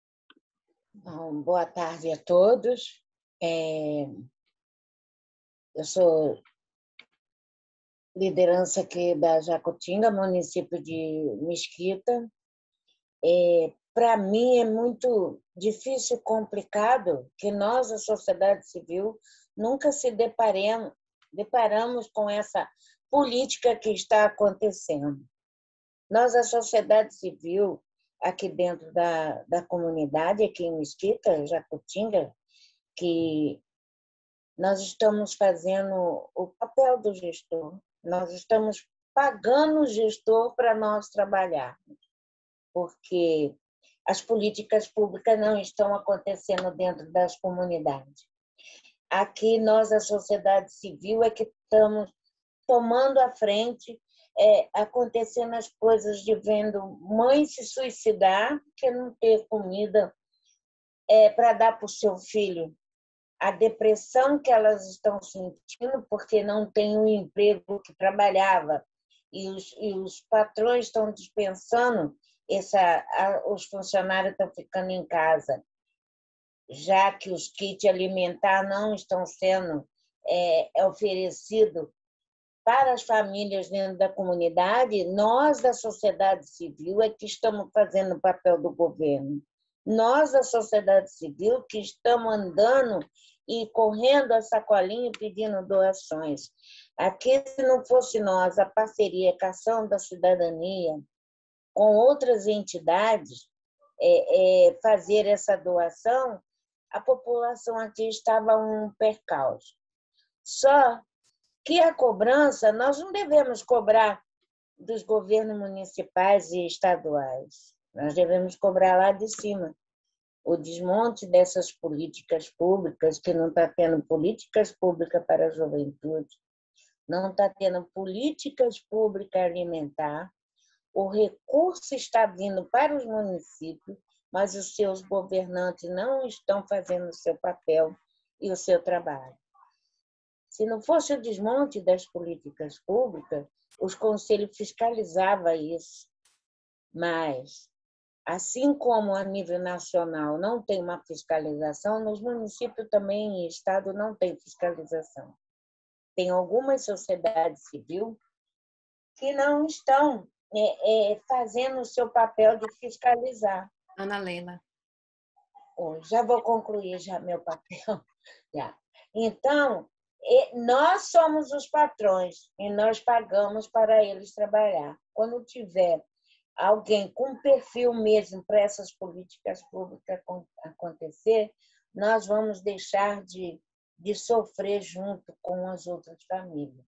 Bom, boa tarde a todos. É... Eu sou liderança aqui da Jacutinga, município de Mesquita. É, para mim é muito difícil e complicado que nós, a sociedade civil, nunca se deparemos, deparamos com essa política que está acontecendo. Nós, a sociedade civil, aqui dentro da, da comunidade, aqui em Mesquita, Jacutinga, que nós estamos fazendo o papel do gestor, nós estamos pagando o gestor para nós trabalharmos, porque as políticas públicas não estão acontecendo dentro das comunidades. Aqui nós, a sociedade civil, é que estamos tomando a frente, é, acontecendo as coisas de vendo mãe se suicidar, porque não ter comida é, para dar para o seu filho. A depressão que elas estão sentindo porque não tem um emprego que trabalhava e os, e os patrões estão dispensando, essa, a, os funcionários estão ficando em casa, já que os kits alimentares não estão sendo é, oferecidos para as famílias dentro da comunidade. Nós, da sociedade civil, é que estamos fazendo o papel do governo. Nós, da sociedade civil, que estamos andando e correndo a sacolinha pedindo doações. Aqui, se não fosse nós, a parceria com a Ação da Cidadania, com outras entidades, é, é, fazer essa doação, a população aqui estava um percalço. Só que a cobrança, nós não devemos cobrar dos governos municipais e estaduais, nós devemos cobrar lá de cima. O desmonte dessas políticas públicas, que não está tendo políticas públicas para a juventude, não está tendo políticas públicas alimentar, o recurso está vindo para os municípios, mas os seus governantes não estão fazendo o seu papel e o seu trabalho. Se não fosse o desmonte das políticas públicas, os conselhos fiscalizavam isso, mas assim como a nível nacional não tem uma fiscalização, nos municípios também e estado não tem fiscalização. Tem algumas sociedades civis que não estão é, é, fazendo o seu papel de fiscalizar. Ana Leila. Oh, já vou concluir já meu papel. Já. Então, nós somos os patrões e nós pagamos para eles trabalhar. Quando tiver alguém com perfil mesmo para essas políticas públicas acontecer, nós vamos deixar de de sofrer junto com as outras famílias.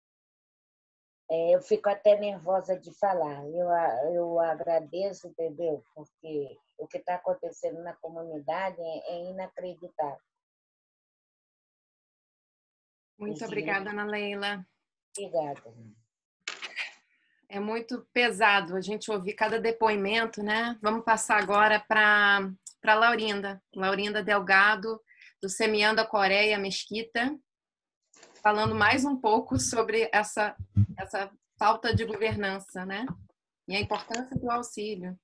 É, eu fico até nervosa de falar. Eu, eu agradeço, entendeu? Porque o que está acontecendo na comunidade é, é inacreditável. Muito obrigada, Ana Leila. Obrigada. É muito pesado a gente ouvir cada depoimento, né? Vamos passar agora para para Laurinda. Laurinda Delgado, do Semeando a Coreia Mesquita, falando mais um pouco sobre essa, essa falta de governança, né? E a importância do auxílio.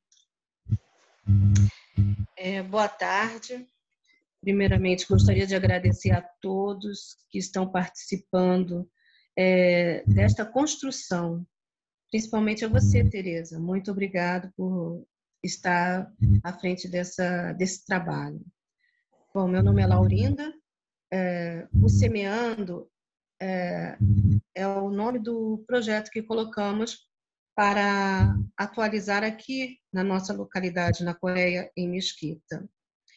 É, boa tarde. Primeiramente, gostaria de agradecer a todos que estão participando é, desta construção, principalmente a você, Tereza. Muito obrigado por estar à frente dessa, desse trabalho. Bom, meu nome é Laurinda. É, o Semeando é, é o nome do projeto que colocamos para atualizar aqui na nossa localidade, na Coreia, em Mesquita.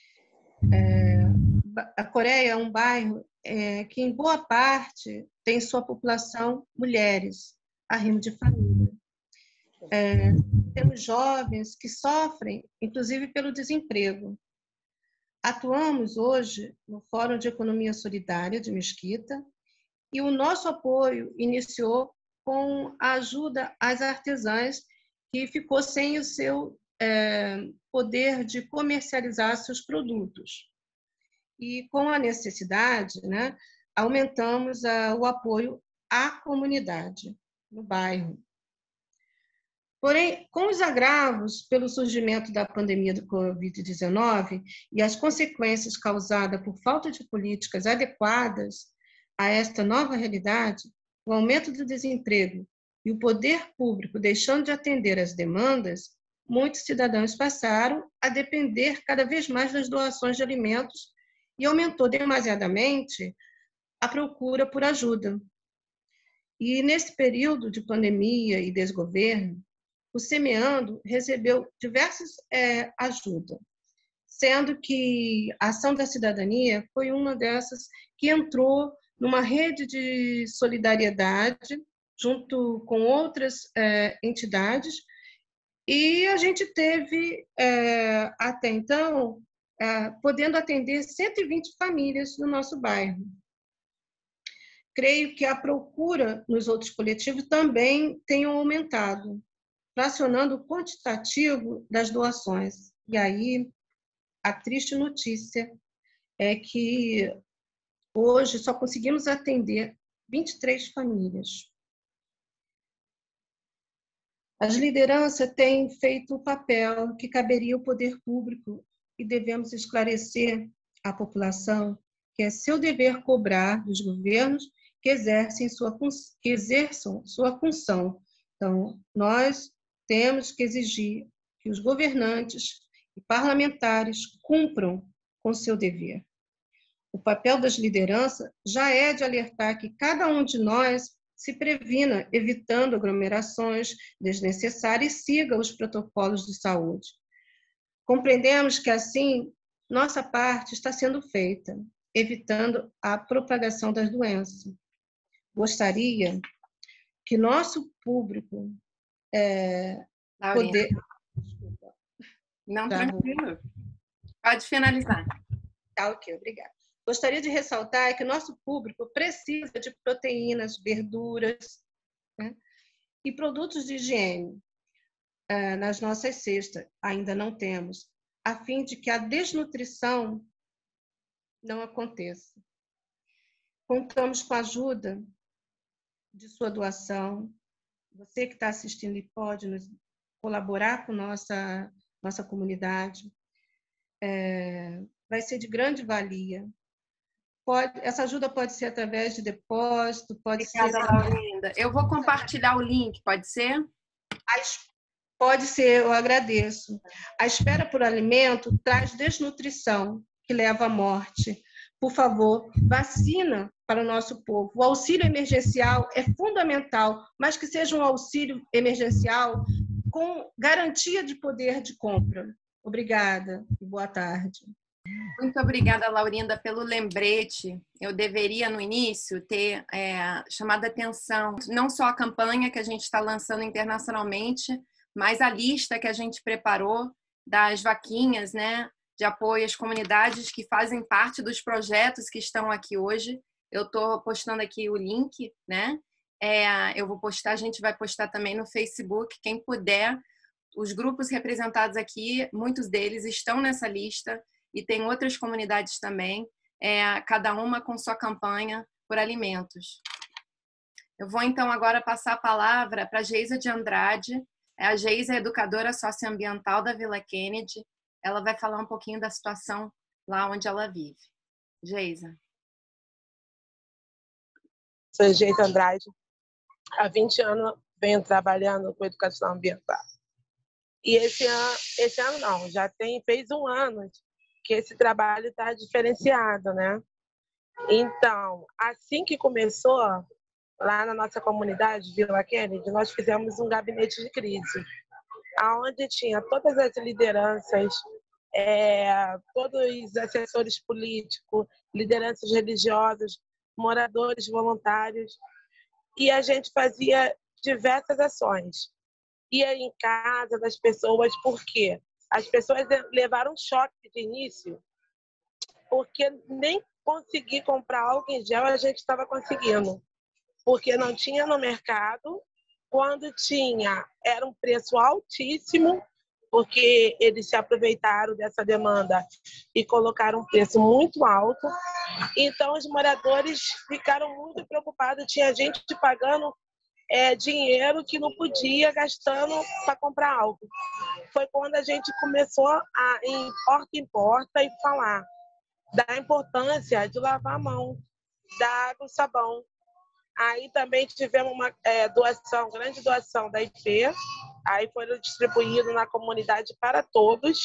É, a Coreia é um bairro é, que, em boa parte, tem sua população mulheres, arrimo de família. É, temos jovens que sofrem, inclusive, pelo desemprego. Atuamos hoje no Fórum de Economia Solidária de Mesquita e o nosso apoio iniciou com a ajuda às artesãs que ficou sem o seu é, poder de comercializar seus produtos. E com a necessidade, né, aumentamos a, o apoio à comunidade no bairro. Porém, com os agravos pelo surgimento da pandemia do covid dezenove e as consequências causadas por falta de políticas adequadas a esta nova realidade, o aumento do desemprego e o poder público deixando de atender às demandas, muitos cidadãos passaram a depender cada vez mais das doações de alimentos e aumentou demasiadamente a procura por ajuda. E nesse período de pandemia e desgoverno, o Semeando recebeu diversas é, ajudas, sendo que a Ação da Cidadania foi uma dessas que entrou numa rede de solidariedade junto com outras é, entidades, e a gente teve, é, até então, é, podendo atender cento e vinte famílias no nosso bairro. Creio que a procura nos outros coletivos também tenha aumentado, fracionando o quantitativo das doações. E aí, a triste notícia é que hoje só conseguimos atender vinte e três famílias. As lideranças têm feito o papel que caberia ao poder público e devemos esclarecer à população que é seu dever cobrar dos governos que exercem sua, que exerçam sua função. Então, nós temos que exigir que os governantes e parlamentares cumpram com seu dever. O papel das lideranças já é de alertar que cada um de nós se previna, evitando aglomerações desnecessárias e siga os protocolos de saúde. Compreendemos que, assim, nossa parte está sendo feita, evitando a propagação das doenças. Gostaria que nosso público é, poder... Desculpa. Não, tranquilo. Pode finalizar. Tá, ok, obrigada. Gostaria de ressaltar que o nosso público precisa de proteínas, verduras, né, e produtos de higiene uh, nas nossas cestas. Ainda não temos, a fim de que a desnutrição não aconteça. Contamos com a ajuda de sua doação. Você que está assistindo e pode nos colaborar com nossa, nossa comunidade. É, vai ser de grande valia. Pode, essa ajuda pode ser através de depósito, pode Obrigada, ser... Laurinda. Eu vou compartilhar o link, pode ser? Pode ser, eu agradeço. A espera por alimento traz desnutrição, que leva à morte. Por favor, vacina para o nosso povo. O auxílio emergencial é fundamental, mas que seja um auxílio emergencial com garantia de poder de compra. Obrigada e boa tarde. Muito obrigada, Laurinda, pelo lembrete. Eu deveria, no início, ter é, chamado a atenção, não só a campanha que a gente está lançando internacionalmente, mas a lista que a gente preparou das vaquinhas, né, de apoio às comunidades que fazem parte dos projetos que estão aqui hoje. Eu estou postando aqui o link, né? É, eu vou postar, a gente vai postar também no Facebook, quem puder. Os grupos representados aqui, muitos deles estão nessa lista, e tem outras comunidades também, é, cada uma com sua campanha por alimentos. Eu vou, então, agora passar a palavra para a Geisa de Andrade. A Geisa é educadora socioambiental da Vila Kennedy. Ela vai falar um pouquinho da situação lá onde ela vive. Geisa. Sou Geisa Andrade. Há vinte anos venho trabalhando com educação ambiental. E esse ano, esse ano não, já tem, fez um ano que esse trabalho está diferenciado, né? Então, assim que começou, lá na nossa comunidade, Vila Kennedy, nós fizemos um gabinete de crise, onde tinha todas as lideranças, é, todos os assessores políticos, lideranças religiosas, moradores voluntários, e a gente fazia diversas ações. Ia em casa das pessoas, por quê? As pessoas levaram um choque de início, porque nem conseguir comprar álcool em gel a gente estava conseguindo, porque não tinha no mercado. Quando tinha, era um preço altíssimo, porque eles se aproveitaram dessa demanda e colocaram um preço muito alto. Então, os moradores ficaram muito preocupados. Tinha gente pagando é, dinheiro que não podia, gastando para comprar álcool. Foi quando a gente começou a ir porta em porta e falar da importância de lavar a mão, da água e sabão. Aí também tivemos uma é, doação, grande doação da I P, aí foi distribuído na comunidade para todos.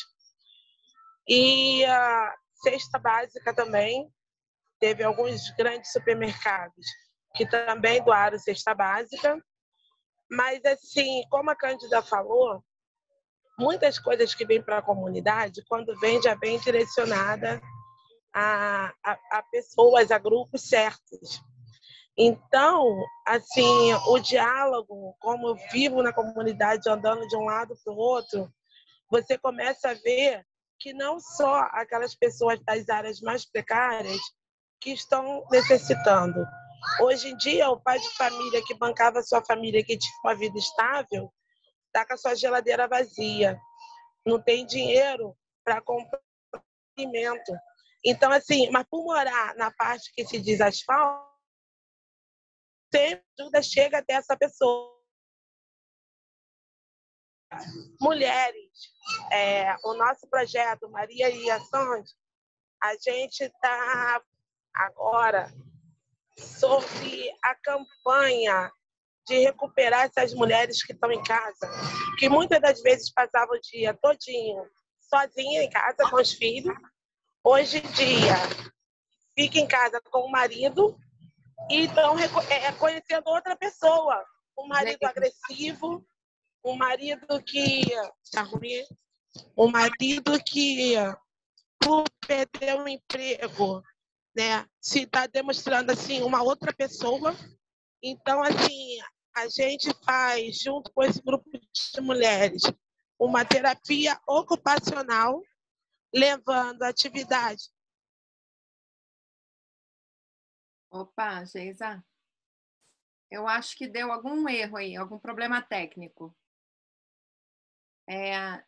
E a cesta básica também, teve alguns grandes supermercados que também doaram cesta básica. Mas, assim, como a Cândida falou, muitas coisas que vêm para a comunidade, quando vem, já vem direcionada a, a, a pessoas, a grupos certos. Então, assim, o diálogo, como eu vivo na comunidade, andando de um lado para o outro, você começa a ver que não só aquelas pessoas das áreas mais precárias que estão necessitando. Hoje em dia, o pai de família que bancava a sua família, que tinha uma vida estável, está com a sua geladeira vazia, não tem dinheiro para comprar alimento. Então, assim, mas por morar na parte que se diz asfalto, sempre ajuda chega até essa pessoa. Mulheres, é, o nosso projeto Maria e Ações, a gente está agora sobre a campanha de recuperar essas mulheres que estão em casa, que muitas das vezes passavam o dia todinho sozinha em casa com os filhos. Hoje em dia, fica em casa com o marido e estão conhecendo outra pessoa, um marido agressivo, um marido que tá ruim, um marido que por perder o emprego, né, se está demonstrando assim uma outra pessoa. Então, assim, a gente faz junto com esse grupo de mulheres uma terapia ocupacional, levando atividade. Opa, Geisa, eu acho que deu algum erro aí, algum problema técnico. É...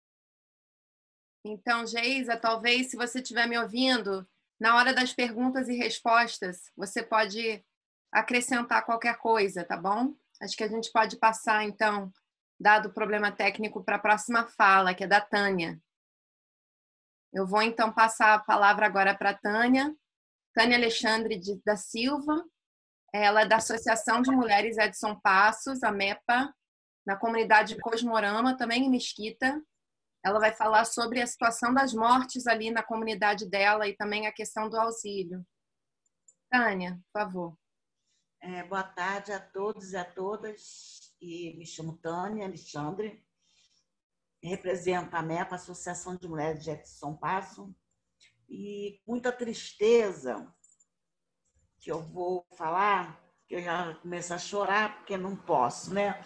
Então, Geisa, talvez, se você estiver me ouvindo, na hora das perguntas e respostas, você pode acrescentar qualquer coisa, tá bom? Acho que a gente pode passar, então, dado o problema técnico, para a próxima fala, que é da Tânia. Eu vou, então, passar a palavra agora para a Tânia. Tânia Alexandre de, da Silva. Ela é da Associação de Mulheres Edson Passos, a MEPA, na comunidade Cosmorama, também em Mesquita. Ela vai falar sobre a situação das mortes ali na comunidade dela e também a questão do auxílio. Tânia, por favor. É, boa tarde a todos e a todas. E me chamo Tânia Alexandre. Represento a MEPA, Associação de Mulheres de Edson Passo. e muita tristeza, que eu vou falar, que eu já começo a chorar, porque não posso, né?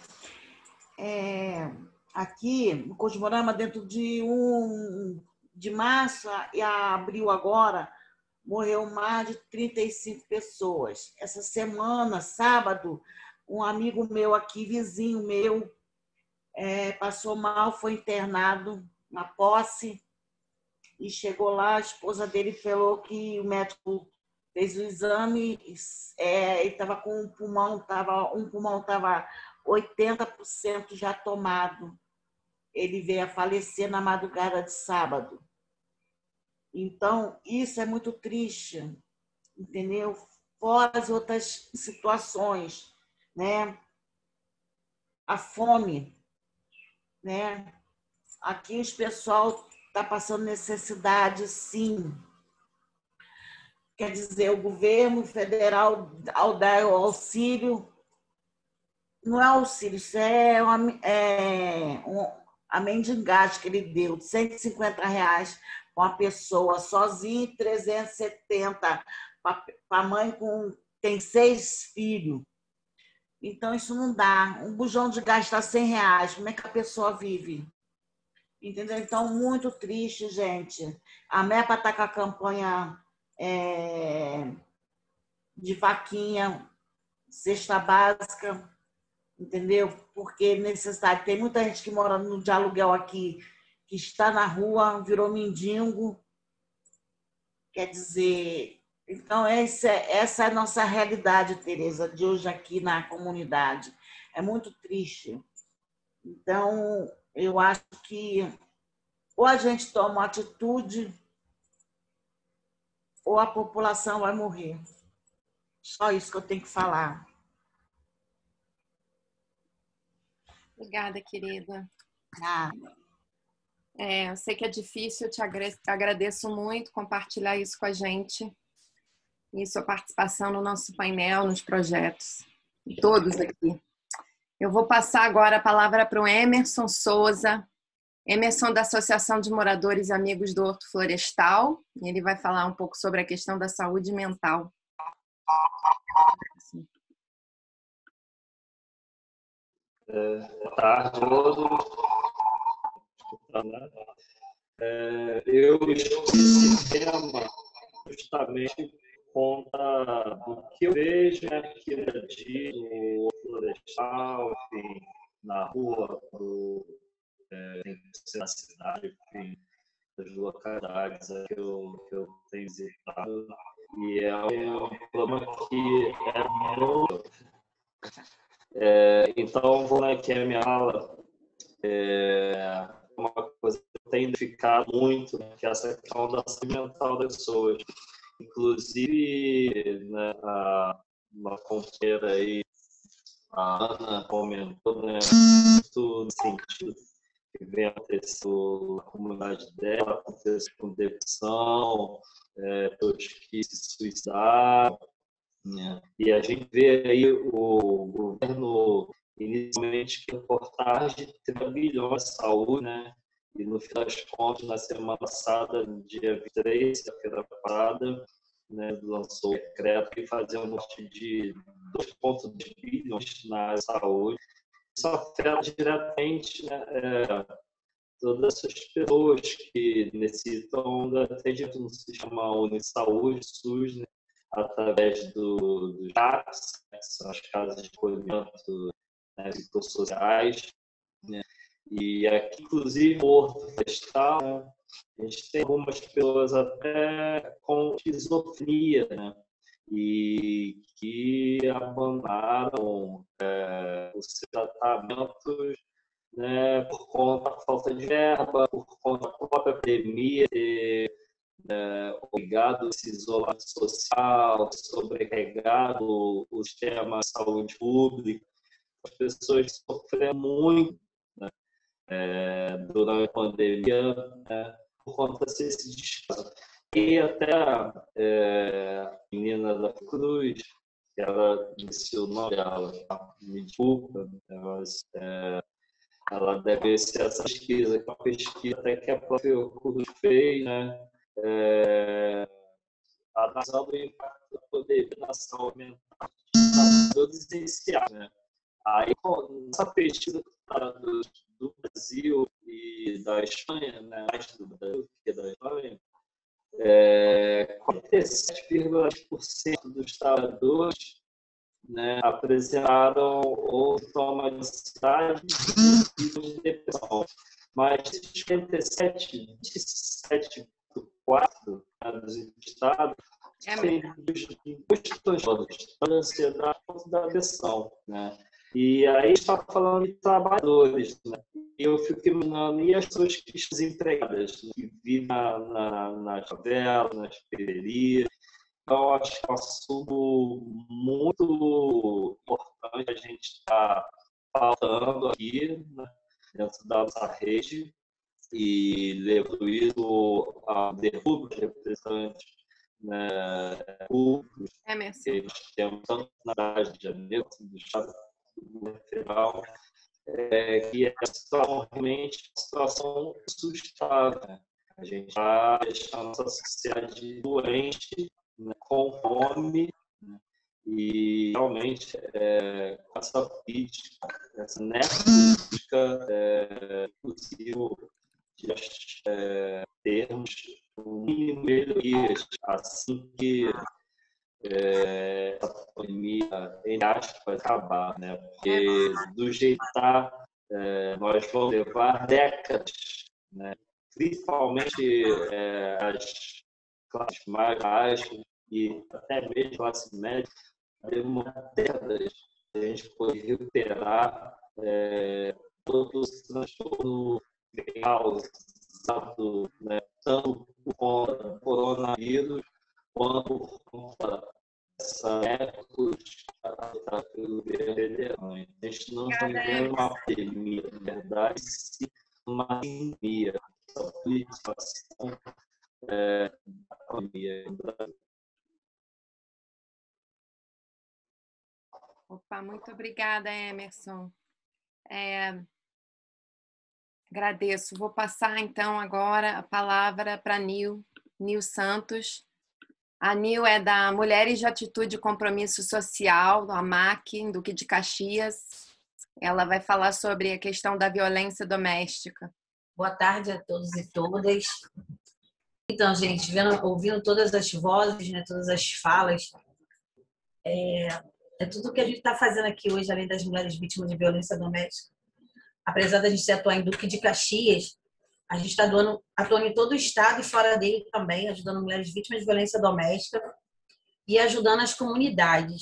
É, aqui, no Cosmorama, dentro de um de março e abril agora, morreu mais de trinta e cinco pessoas. Essa semana, sábado, um amigo meu aqui, vizinho meu, é, passou mal, foi internado na posse, e chegou lá, a esposa dele falou que o médico fez o exame, é, ele estava com um pulmão, tava, um pulmão estava oitenta por cento já tomado. Ele veio a falecer na madrugada de sábado. Então, isso é muito triste, entendeu? Fora as outras situações, né? A fome, né? Aqui os pessoal está passando necessidade, sim. Quer dizer, o governo federal, ao dar o auxílio, não é auxílio, isso é, uma, é um, a mendigagem que ele deu, de cento e cinquenta reais para uma pessoa sozinha e trezentos e setenta para a mãe com tem seis filhos. Então, isso não dá. Um bujão de gás está cem reais. Como é que a pessoa vive? Entendeu? Então, muito triste, gente. A MEPA está com a campanha é, de vaquinha, cesta básica, entendeu? Porque necessidade. Tem muita gente que mora no de aluguel aqui, que está na rua, virou mendigo. Quer dizer, então essa, essa é a nossa realidade, Tereza, de hoje aqui na comunidade. É muito triste. Então, eu acho que ou a gente toma uma atitude ou a população vai morrer. Só isso que eu tenho que falar. Obrigada, querida. Ah. É, eu sei que é difícil, eu te agradeço muito compartilhar isso com a gente e sua participação no nosso painel, nos projetos, todos aqui. Eu vou passar agora a palavra para o Emerson Souza, Emerson da Associação de Moradores e Amigos do Horto Florestal, e ele vai falar um pouco sobre a questão da saúde mental. É, boa tarde a todos. É, eu escolhi esse tema justamente por conta do que eu vejo aqui no dia no florestal, enfim, na rua, no, é, na cidade, enfim, das localidades que eu, que eu tenho visitado. E é um problema que é muito. É, então, vou aqui a minha aula. É, uma coisa que eu tenho identificado muito, né, que é essa questão da saúde mental das pessoas. Inclusive, né, a, uma companheira aí, a Ana, comentou, né, muito no sentido que vem acontecendo na comunidade dela, aconteceu com depressão, é, pessoas que se suicidaram, né, e a gente vê aí o governo inicialmente que reportagem de trinta bilhões de saúde, né? E no fim das contas, na semana passada, no dia vinte e três, sexta-feira passada, né, lançou o decreto que fazia um monte de dois vírgula dois bilhões na saúde. Isso afeta diretamente, né, é, todas essas pessoas que necessitam de atendimento no sistema Unisaúde, SUS, né, através do, do CAPS, né, que são as casas de acolhimento, né, psicossociais, né? E aqui, inclusive, o Horto Florestal, né, a gente tem algumas pessoas até com esquizofrenia, né? E que abandonaram é, os tratamentos, né, por conta da falta de verba, por conta da própria pandemia, ter é, obrigado a esse isolamento social, sobrecarregado o sistema de saúde pública. As pessoas sofreram muito, né, é, durante a pandemia, né, por conta desse descaso. E até é, a menina da Cruz, que ela disse o nome dela, me desculpa, mas é, ela deve ser essa pesquisa, que é uma pesquisa até que a própria Cruz fez, né, é, analisando o impacto da pandemia na saúde mental de todos essenciais, né? Aí, nessa pesquisa do, do Brasil e da Espanha, né, mais do Brasil que da Espanha, é, quarenta e sete vírgula dez por cento dos trabalhadores, né, apresentaram ou sintomas de ansiedade e de depressão. Mas cinquenta e sete, vinte e sete vírgula quatro por cento dos estados têm duas questões, da ansiedade e da depressão, né? E aí está falando de trabalhadores, né? E eu fico imaginando, e as pessoas que estão desempregadas, né? Que vivem na, na, nas favelas, nas periferias. Então, acho que é um assunto muito importante a gente está falando aqui, né? Dentro da nossa rede, e levando isso ao derrubo de representantes, né, públicos, é, que nós temos tanto na cidade de Janeiro, como do Estado Federal, é, que é uma situação realmente uma situação assustável. A gente está deixando a nossa sociedade doente, né, com fome, né, e realmente é, com essa política, essa necropolítica, é possível de é, termos um mínimo de melhorias assim que é, a pandemia, entre aspas, vai acabar, né? Porque do jeito que está, é, nós vamos levar décadas, né? Principalmente é, as classes mais baixas e até mesmo a classe média, demorar décadas a gente poder recuperar é, todo esse transtorno causado, né, tanto por conta do coronavírus quanto por conta dessa época pelo governo federal. A gente não está vivendo uma pandemia, na verdade, sim uma pandemia. Essa politização é, da pandemia. Opa, muito obrigada, Emerson. É, agradeço. Vou passar, então, agora a palavra para a Nil, Nil Santos. A Nil é da Mulheres de Atitude e Compromisso Social, do A M A C, Duque de Caxias. Ela vai falar sobre a questão da violência doméstica. Boa tarde a todos e todas. Então, gente, vendo, ouvindo todas as vozes, né, todas as falas, é, é tudo que a gente está fazendo aqui hoje, além das mulheres vítimas de violência doméstica. Apesar da gente atuar em Duque de Caxias, a gente está atuando, atuando em todo o estado e fora dele também, ajudando mulheres vítimas de violência doméstica e ajudando as comunidades.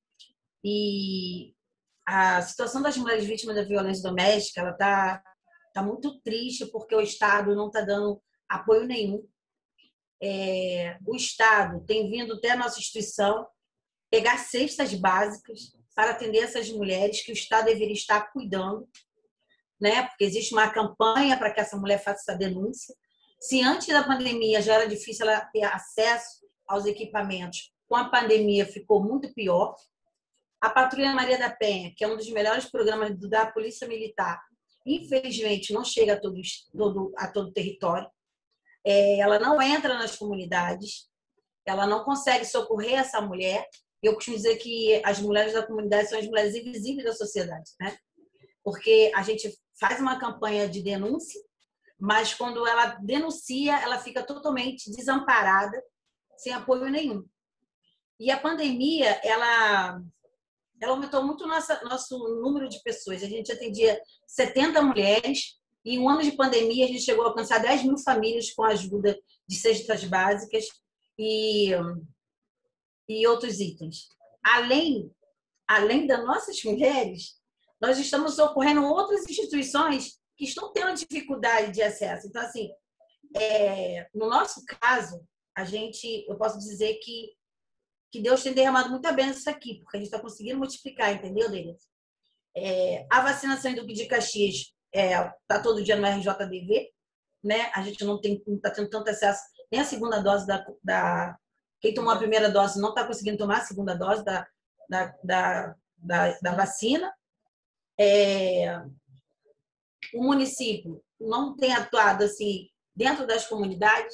E a situação das mulheres vítimas da violência doméstica, ela está tá muito triste porque o Estado não está dando apoio nenhum. É, o Estado tem vindo até a nossa instituição pegar cestas básicas para atender essas mulheres que o Estado deveria estar cuidando, né? Porque existe uma campanha para que essa mulher faça essa denúncia. Se antes da pandemia já era difícil ela ter acesso aos equipamentos, com a pandemia ficou muito pior. A Patrulha Maria da Penha, que é um dos melhores programas da Polícia Militar, infelizmente não chega a todo, todo, a todo o território. É, ela não entra nas comunidades, ela não consegue socorrer essa mulher. Eu costumo dizer que as mulheres da comunidade são as mulheres invisíveis da sociedade, né? Porque a gente faz uma campanha de denúncia, mas quando ela denuncia, ela fica totalmente desamparada, sem apoio nenhum. E a pandemia, ela, ela aumentou muito o nosso, nosso número de pessoas. A gente atendia setenta mulheres, e em um ano de pandemia a gente chegou a alcançar dez mil famílias com a ajuda de cestas básicas e, e outros itens. Além, além das nossas mulheres, nós estamos socorrendo outras instituições que estão tendo dificuldade de acesso. Então, assim, é, no nosso caso, a gente, eu posso dizer que, que Deus tem derramado muita bênção aqui, porque a gente está conseguindo multiplicar, entendeu, Denis? É, a vacinação em Duque de Caxias está é, todo dia no R J D V, né? A gente não está tendo tanto acesso nem a segunda dose da, da... Quem tomou a primeira dose não está conseguindo tomar a segunda dose da, da, da, da, da vacina. É, o município não tem atuado assim dentro das comunidades.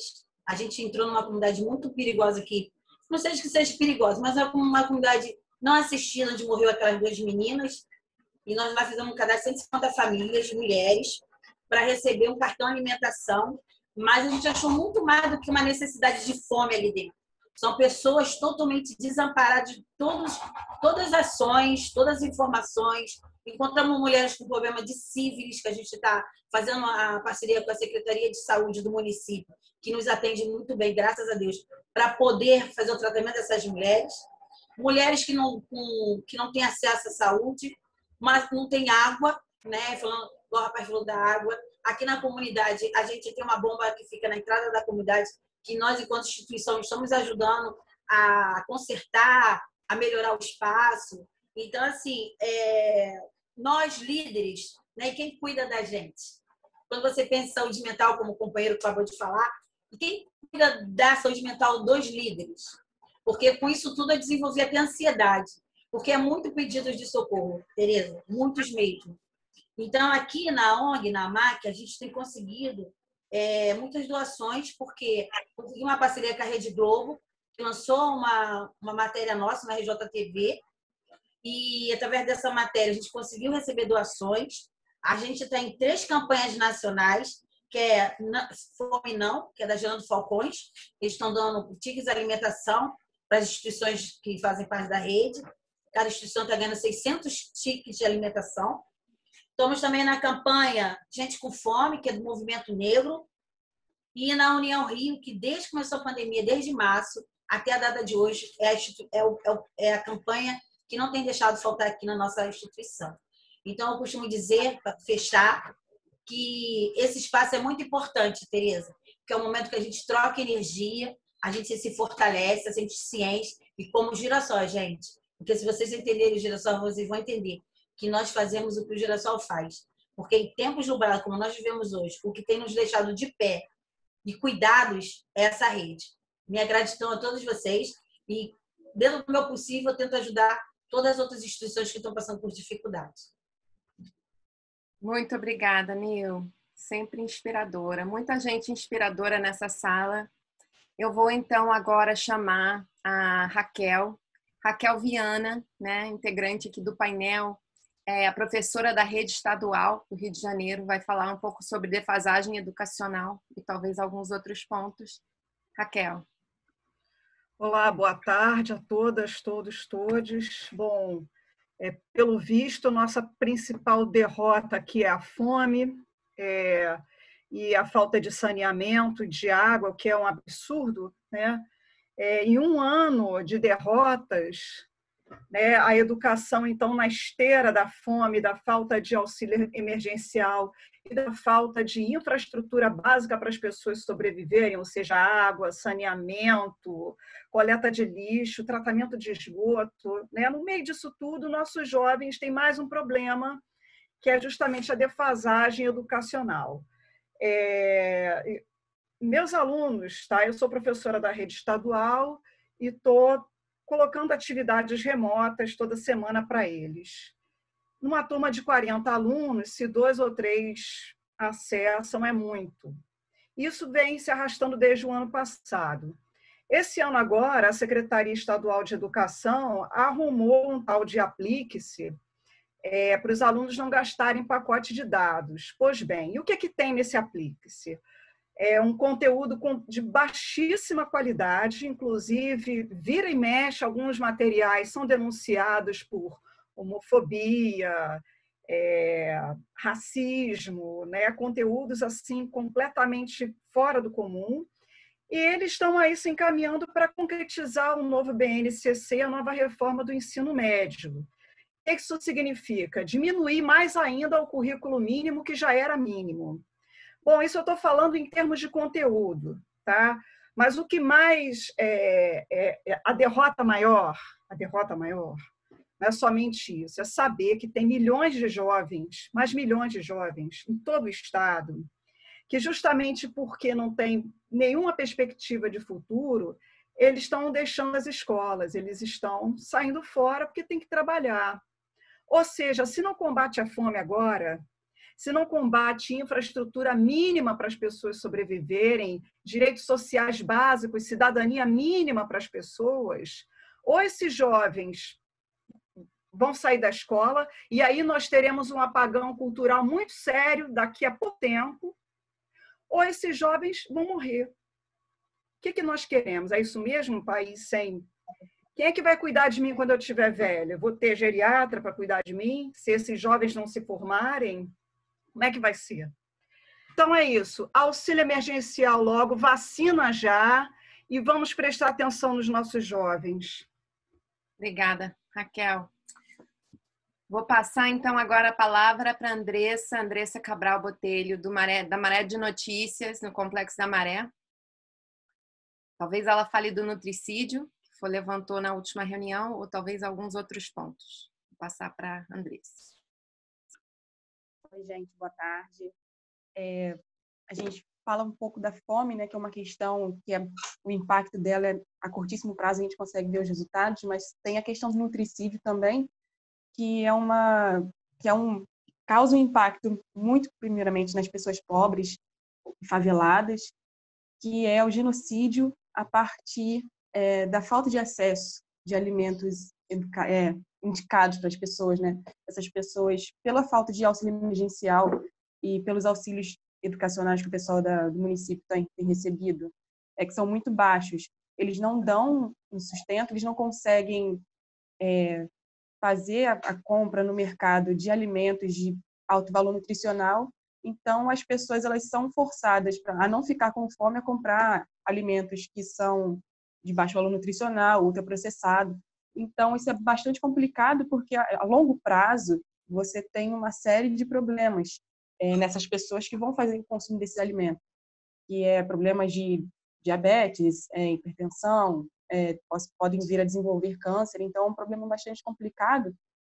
A gente entrou numa comunidade muito perigosa aqui. Não sei que seja perigosa, mas é uma comunidade não assistida, onde morreu aquelas duas meninas. E nós lá fizemos um cadastro de cento e cinquenta famílias, mulheres, para receber um cartão alimentação. Mas a gente achou muito mais do que uma necessidade de fome ali dentro. São pessoas totalmente desamparadas de todos, todas as ações, todas as informações. Encontramos mulheres com problema de sífilis, que a gente está fazendo a parceria com a Secretaria de Saúde do município, que nos atende muito bem, graças a Deus, para poder fazer o tratamento dessas mulheres. Mulheres que não, com, que não têm acesso à saúde, mas não têm água, né? Falando, o rapaz falou da água. Aqui na comunidade, a gente tem uma bomba que fica na entrada da comunidade, que nós, enquanto instituição, estamos ajudando a consertar, a melhorar o espaço. Então, assim, é, nós líderes, né, e quem cuida da gente? Quando você pensa em saúde mental, como o companheiro acabou de falar, e quem cuida da saúde mental dos líderes? Porque com isso tudo eu desenvolvi até ansiedade, porque é muito pedidos de socorro, Tereza, muitos mesmo. Então, aqui na O N G, na AMAC, a gente tem conseguido É, muitas doações, porque consegui uma parceria com a Rede Globo, que lançou uma, uma matéria nossa na R J T V, e através dessa matéria a gente conseguiu receber doações. A gente está em três campanhas nacionais, que é Fome Não, que é da Gerando Falcões. Eles estão dando tickets de alimentação para as instituições que fazem parte da rede. Cada instituição está ganhando seiscentos tickets de alimentação. Estamos também na campanha Gente com Fome, que é do Movimento Negro, e na União Rio, que desde que começou a pandemia, desde março até a data de hoje, é a, é o, é a campanha que não tem deixado faltar aqui na nossa instituição. Então, eu costumo dizer, para fechar, que esse espaço é muito importante, Tereza, que é o momento que a gente troca energia, a gente se fortalece, a gente se enche, e como Girassol, gente. Porque se vocês entenderem o Girassol, vocês vão entender que nós fazemos o que o Girassol faz. Porque em tempos nublados, como nós vivemos hoje, o que tem nos deixado de pé e cuidados é essa rede. Minha gratidão a todos vocês e, dentro do meu possível, eu tento ajudar todas as outras instituições que estão passando por dificuldades. Muito obrigada, Nil. Sempre inspiradora. Muita gente inspiradora nessa sala. Eu vou, então, agora chamar a Raquel, Raquel Viana, né, integrante aqui do painel, é a professora da rede estadual do Rio de Janeiro, vai falar um pouco sobre defasagem educacional e talvez alguns outros pontos. Raquel. Olá, boa tarde a todas, todos, todes. Bom, é, pelo visto, nossa principal derrota aqui é a fome é, e a falta de saneamento, de água, o que é um absurdo, né? É, em um ano de derrotas, né, a educação, então, na esteira da fome, da falta de auxílio emergencial e da falta de infraestrutura básica para as pessoas sobreviverem, ou seja, água, saneamento, coleta de lixo, tratamento de esgoto, né? No meio disso tudo, nossos jovens têm mais um problema, que é justamente a defasagem educacional. É, meus alunos, tá? Eu sou professora da rede estadual e estou colocando atividades remotas toda semana para eles. Numa turma de quarenta alunos, se dois ou três acessam, é muito. Isso vem se arrastando desde o ano passado. Esse ano agora, a Secretaria Estadual de Educação arrumou um tal de Aplique-se é, para os alunos não gastarem pacote de dados. Pois bem, e o que, é que tem nesse Aplique-se? É um conteúdo de baixíssima qualidade, inclusive, vira e mexe, alguns materiais são denunciados por homofobia, é, racismo, né? Conteúdos assim completamente fora do comum, e eles estão aí se encaminhando para concretizar o novo B N C C, a nova reforma do ensino médio. O que isso significa? Diminuir mais ainda o currículo mínimo, que já era mínimo. Bom, isso eu estou falando em termos de conteúdo, tá? Mas o que mais é, é, é a derrota maior, a derrota maior, não é somente isso, é saber que tem milhões de jovens, mais milhões de jovens em todo o estado, que justamente porque não tem nenhuma perspectiva de futuro, eles estão deixando as escolas, eles estão saindo fora porque tem que trabalhar. Ou seja, se não combate a fome agora, se não combate infraestrutura mínima para as pessoas sobreviverem, direitos sociais básicos, cidadania mínima para as pessoas, ou esses jovens vão sair da escola e aí nós teremos um apagão cultural muito sério daqui a pouco tempo, ou esses jovens vão morrer. O que, que nós queremos? É isso mesmo, um país sem... Quem é que vai cuidar de mim quando eu estiver velha? Eu vou ter geriatra para cuidar de mim? Se esses jovens não se formarem, como é que vai ser? Então é isso. Auxílio emergencial logo, vacina já e vamos prestar atenção nos nossos jovens. Obrigada, Raquel. Vou passar, então, agora a palavra para a Andressa, Andressa Cabral Botelho, do Maré, da Maré de Notícias, no Complexo da Maré. Talvez ela fale do nutricídio, que foi, levantou na última reunião, ou talvez alguns outros pontos. Vou passar para a Andressa. Oi, gente, boa tarde. É, a gente fala um pouco da fome, né, que é uma questão que é, o impacto dela é a curtíssimo prazo, a gente consegue ver os resultados, mas tem a questão do nutricídio também, que é uma que é um causa um impacto muito primeiramente nas pessoas pobres, faveladas, que é o genocídio a partir é, da falta de acesso de alimentos é, indicados para as pessoas, né? Essas pessoas, pela falta de auxílio emergencial e pelos auxílios educacionais que o pessoal da, do município tem, tem recebido, é que são muito baixos. Eles não dão um sustento, eles não conseguem é, fazer a, a compra no mercado de alimentos de alto valor nutricional. Então, as pessoas elas são forçadas pra, a não ficar com fome a comprar alimentos que são de baixo valor nutricional, ultraprocessado. Então, isso é bastante complicado porque, a, a longo prazo, você tem uma série de problemas é, nessas pessoas que vão fazer o consumo desse alimento, que é problemas de diabetes, é, hipertensão, é, podem vir a desenvolver câncer. Então, é um problema bastante complicado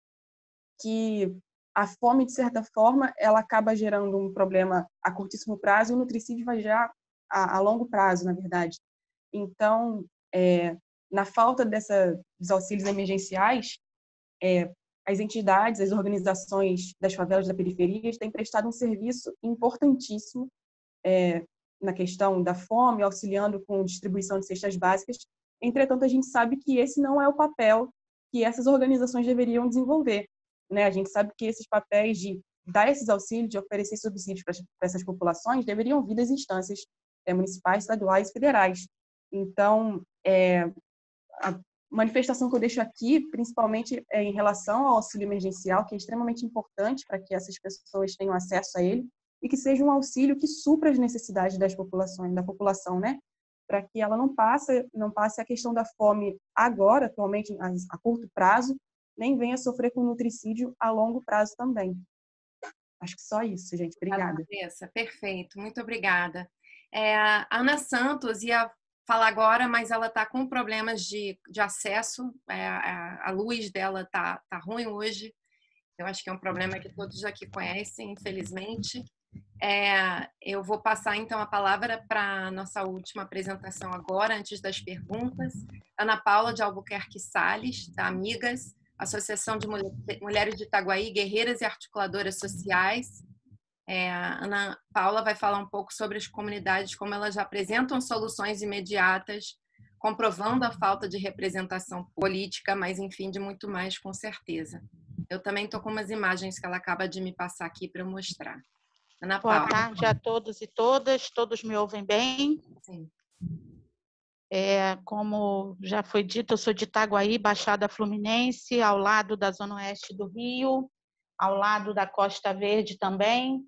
que a fome, de certa forma, ela acaba gerando um problema a curtíssimo prazo e o nutricídio vai já a, a longo prazo, na verdade. Então, é, na falta dessa, dos auxílios emergenciais, é, as entidades, as organizações das favelas da periferia têm prestado um serviço importantíssimo é, na questão da fome, auxiliando com distribuição de cestas básicas. Entretanto, a gente sabe que esse não é o papel que essas organizações deveriam desenvolver, né? A gente sabe que esses papéis de dar esses auxílios, de oferecer subsídios para essas populações, deveriam vir das instâncias é, municipais, estaduais e federais. Então, é, a manifestação que eu deixo aqui, principalmente é em relação ao auxílio emergencial, que é extremamente importante para que essas pessoas tenham acesso a ele e que seja um auxílio que supra as necessidades das populações, da população, né? Para que ela não passe, não passe a questão da fome agora, atualmente, a, a curto prazo, nem venha sofrer com nutricídio a longo prazo também. Acho que só isso, gente. Obrigada. Andressa, perfeito. Muito obrigada. É, a Ana Santos ia falar agora, mas ela está com problemas de, de acesso. É, a, a luz dela está tá ruim hoje. Eu acho que é um problema que todos aqui conhecem, infelizmente. É, eu vou passar, então, a palavra para a nossa última apresentação agora, antes das perguntas. Ana Paula de Albuquerque Salles, da Amigas, Associação de Mulheres de Itaguaí, guerreiras e articuladoras sociais. É, a Ana Paula vai falar um pouco sobre as comunidades, como elas já apresentam soluções imediatas, comprovando a falta de representação política, mas, enfim, de muito mais, com certeza. Eu também estou com umas imagens que ela acaba de me passar aqui para eu mostrar. Ana Paula. Boa tarde a todos e todas. Todos me ouvem bem? Sim. É, como já foi dito, eu sou de Itaguaí, Baixada Fluminense, ao lado da Zona Oeste do Rio, ao lado da Costa Verde também.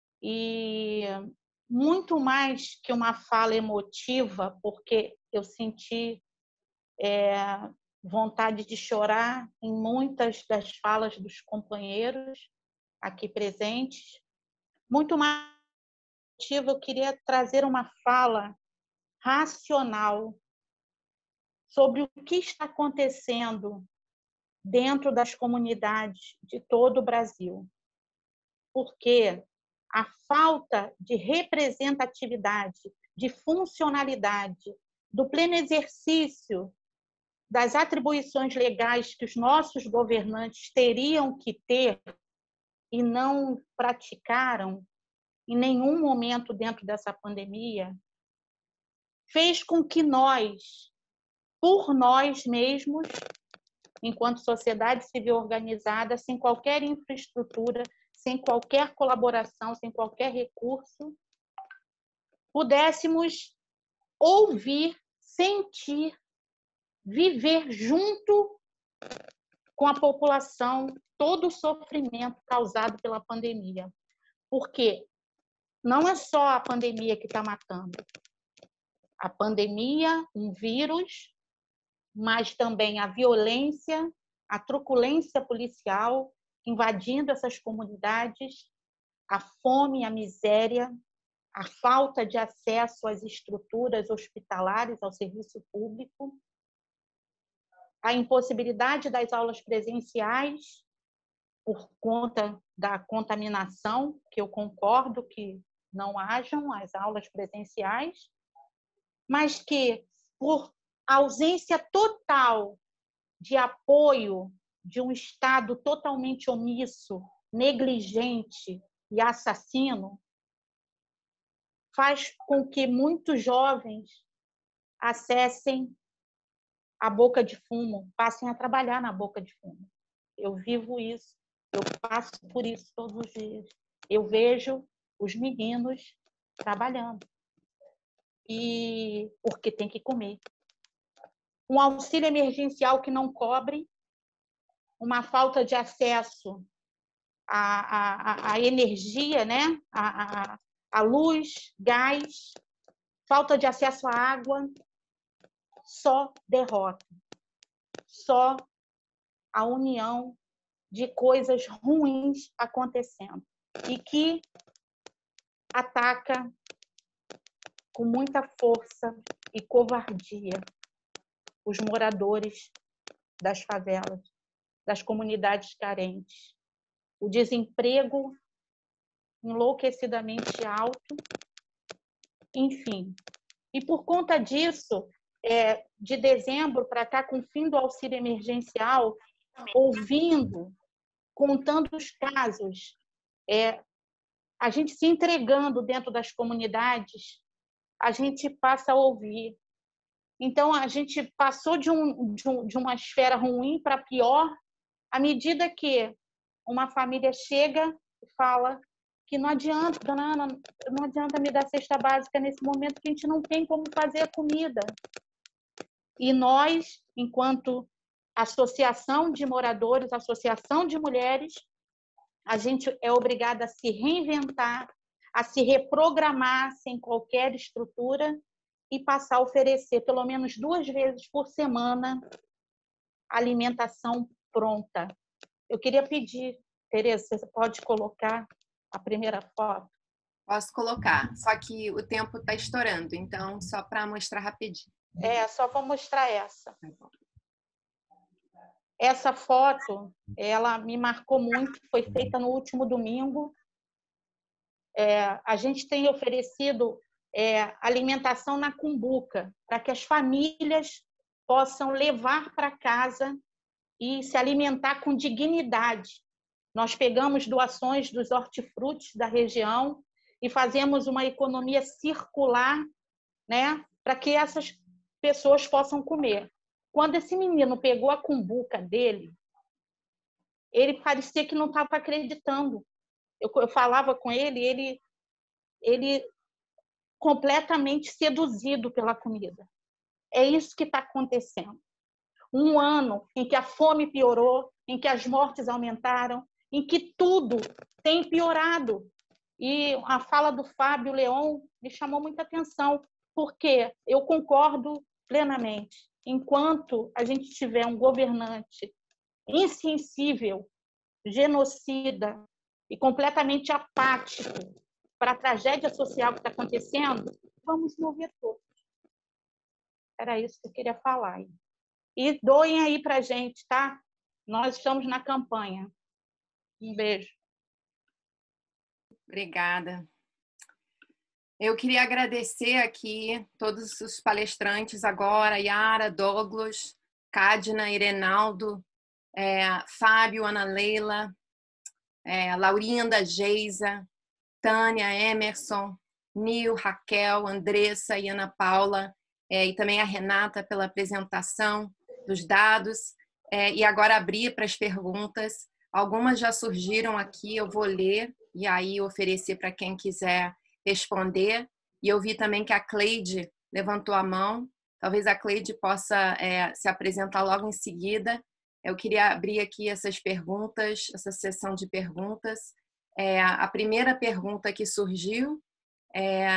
E muito mais que uma fala emotiva, porque eu senti é, vontade de chorar em muitas das falas dos companheiros aqui presentes. Muito mais emotiva, eu queria trazer uma fala racional sobre o que está acontecendo dentro das comunidades de todo o Brasil. Porque a falta de representatividade, de funcionalidade, do pleno exercício das atribuições legais que os nossos governantes teriam que ter e não praticaram em nenhum momento dentro dessa pandemia, fez com que nós, por nós mesmos, enquanto sociedade civil organizada, sem qualquer infraestrutura, sem qualquer colaboração, sem qualquer recurso, pudéssemos ouvir, sentir, viver junto com a população todo o sofrimento causado pela pandemia. Porque não é só a pandemia que está matando. A pandemia, um vírus, mas também a violência, a truculência policial invadindo essas comunidades, a fome, a miséria, a falta de acesso às estruturas hospitalares, ao serviço público, a impossibilidade das aulas presenciais por conta da contaminação, que eu concordo que não hajam as aulas presenciais, mas que, por ausência total de apoio de um Estado totalmente omisso, negligente e assassino, faz com que muitos jovens acessem a boca de fumo, passem a trabalhar na boca de fumo. Eu vivo isso, eu passo por isso todos os dias. Eu vejo os meninos trabalhando, e porque tem que comer. Um auxílio emergencial que não cobre, uma falta de acesso à, à, à energia, né? à, à, à luz, gás, falta de acesso à água, só derrota, só a união de coisas ruins acontecendo e que ataca com muita força e covardia os moradores das favelas, das comunidades carentes. O desemprego enlouquecidamente alto, enfim. E por conta disso, é, de dezembro para cá, com o fim do auxílio emergencial, ouvindo, contando os casos, é, a gente se entregando dentro das comunidades, a gente passa a ouvir. Então, a gente passou de, um, de, um, de uma esfera ruim para pior, à medida que uma família chega e fala que não adianta, dona Ana, não adianta me dar cesta básica nesse momento que a gente não tem como fazer a comida. E nós, enquanto associação de moradores, associação de mulheres, a gente é obrigada a se reinventar, a se reprogramar sem qualquer estrutura e passar a oferecer pelo menos duas vezes por semana alimentação pronta. Eu queria pedir, Tereza, você pode colocar a primeira foto? Posso colocar, só que o tempo está estourando, então só para mostrar rapidinho. É, só vou mostrar essa. Essa foto, ela me marcou muito, foi feita no último domingo. É, a gente tem oferecido é, alimentação na cumbuca, para que as famílias possam levar para casa e se alimentar com dignidade. Nós pegamos doações dos hortifrutis da região e fazemos uma economia circular, né, para que essas pessoas possam comer. Quando esse menino pegou a cumbuca dele, ele parecia que não estava acreditando. Eu, eu falava com ele, ele, ele completamente seduzido pela comida. É isso que está acontecendo. Um ano em que a fome piorou, em que as mortes aumentaram, em que tudo tem piorado. E a fala do Fábio Leon me chamou muita atenção, porque eu concordo plenamente. Enquanto a gente tiver um governante insensível, genocida e completamente apático para a tragédia social que está acontecendo, vamos mover todos. Era isso que eu queria falar. E doem aí para a gente, tá? Nós estamos na campanha. Um beijo. Obrigada. Eu queria agradecer aqui todos os palestrantes agora, Yara, Douglas, Cadna, Irenaldo, é, Fábio, Ana Leila, é, Laurinda, Geisa, Tânia, Emerson, Nil, Raquel, Andressa e Ana Paula, é, e também a Renata pela apresentação dos dados. É, e agora abrir para as perguntas. Algumas já surgiram aqui, eu vou ler e aí oferecer para quem quiser responder. E eu vi também que a Cleide levantou a mão. Talvez a Cleide possa é, se apresentar logo em seguida. Eu queria abrir aqui essas perguntas, essa sessão de perguntas. É, a primeira pergunta que surgiu é: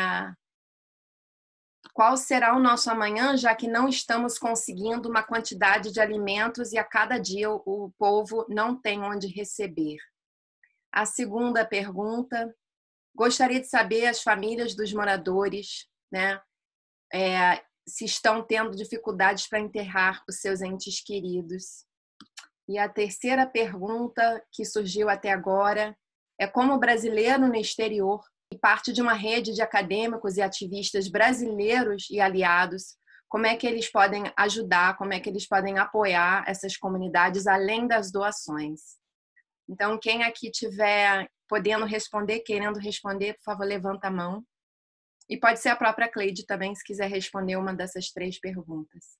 qual será o nosso amanhã, já que não estamos conseguindo uma quantidade de alimentos e a cada dia o, o povo não tem onde receber? A segunda pergunta: gostaria de saber as famílias dos moradores, né, é, se estão tendo dificuldades para enterrar os seus entes queridos. E a terceira pergunta que surgiu até agora é: como brasileiro no exterior e parte de uma rede de acadêmicos e ativistas brasileiros e aliados, como é que eles podem ajudar, como é que eles podem apoiar essas comunidades além das doações? Então, quem aqui tiver podendo responder, querendo responder, por favor, levanta a mão. E pode ser a própria Cleide também, se quiser responder uma dessas três perguntas.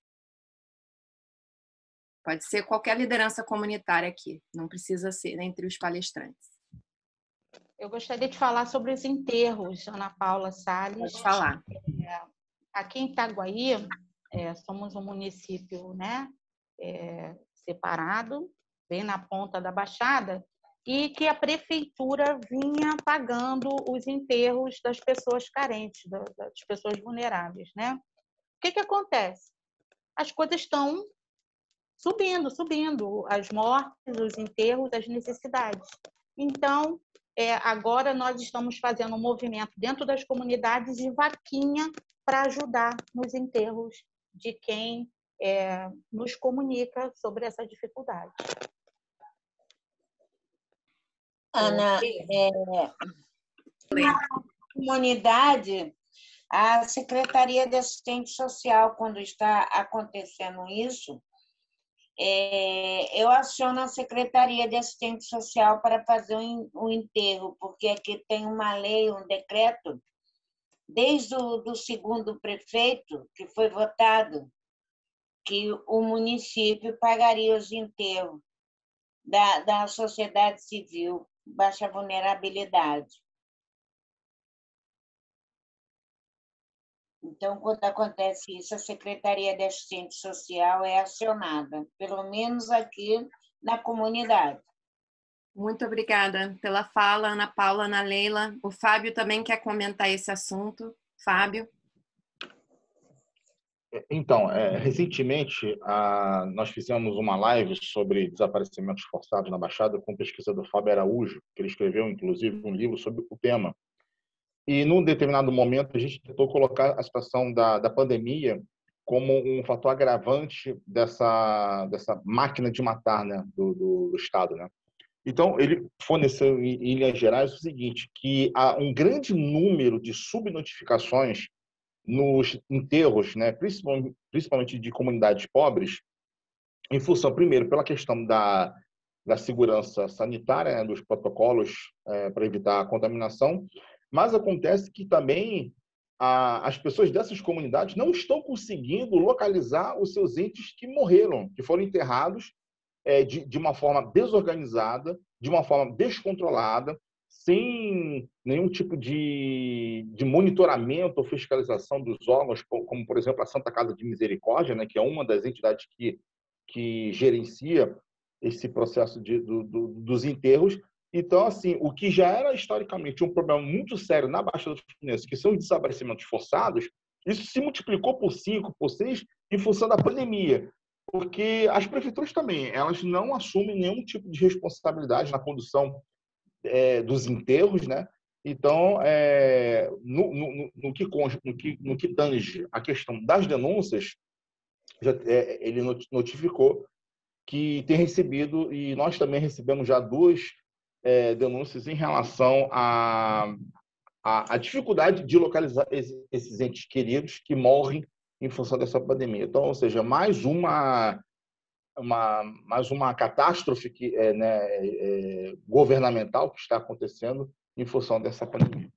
Pode ser qualquer liderança comunitária aqui, não precisa ser entre os palestrantes. Eu gostaria de falar sobre os enterros, Ana Paula Salles. Pode falar. É, aqui em Itaguaí, é, somos um município, né, é, separado, bem na ponta da Baixada, e que a prefeitura vinha pagando os enterros das pessoas carentes, das pessoas vulneráveis, né? O que que acontece? As coisas estão subindo, subindo, as mortes, os enterros, as necessidades. Então, é, agora nós estamos fazendo um movimento dentro das comunidades de vaquinha para ajudar nos enterros de quem é, nos comunica sobre essa dificuldade. Ana, é, na comunidade, a Secretaria de Assistência Social, quando está acontecendo isso, é, eu aciono a Secretaria de Assistência Social para fazer o enterro, porque aqui tem uma lei, um decreto, desde o do segundo prefeito, que foi votado, que o município pagaria os enterros da, da sociedade civil, baixa vulnerabilidade. Então, quando acontece isso, a Secretaria de Assistência Social é acionada, pelo menos aqui na comunidade. Muito obrigada pela fala, Ana Paula, Ana Leila. O Fábio também quer comentar esse assunto. Fábio. Então, é, recentemente, a, nós fizemos uma live sobre desaparecimentos forçados na Baixada com o pesquisador Fábio Araújo, que ele escreveu, inclusive, um livro sobre o tema. E, num determinado momento, a gente tentou colocar a situação da, da pandemia como um fator agravante dessa, dessa máquina de matar, né, do, do, do Estado, né? Então, ele forneceu, em, em linhas gerais, o seguinte, que há um grande número de subnotificações nos enterros, né, principalmente, principalmente de comunidades pobres, em função, primeiro, pela questão da, da segurança sanitária, né, dos protocolos é, para evitar a contaminação, mas acontece que também a, as pessoas dessas comunidades não estão conseguindo localizar os seus entes que morreram, que foram enterrados é, de, de uma forma desorganizada, de uma forma descontrolada, sem nenhum tipo de, de monitoramento ou fiscalização dos órgãos, como, por exemplo, a Santa Casa de Misericórdia, né, que é uma das entidades que, que gerencia esse processo de, do, do, dos enterros. Então, assim, o que já era historicamente um problema muito sério na Baixada Fluminense, que são os desaparecimentos forçados, isso se multiplicou por cinco, por seis, em função da pandemia. Porque as prefeituras também, elas não assumem nenhum tipo de responsabilidade na condução é, dos enterros, né? Então, é, no, no, no, que, no, que, no que tange a questão das denúncias, já, é, ele notificou que tem recebido, e nós também recebemos já duas é, denúncias em relação à a, a, a dificuldade de localizar esses, esses entes queridos que morrem em função dessa pandemia. Então, ou seja, mais uma, uma, mais uma catástrofe que, é, né, é, governamental que está acontecendo em função dessa pandemia.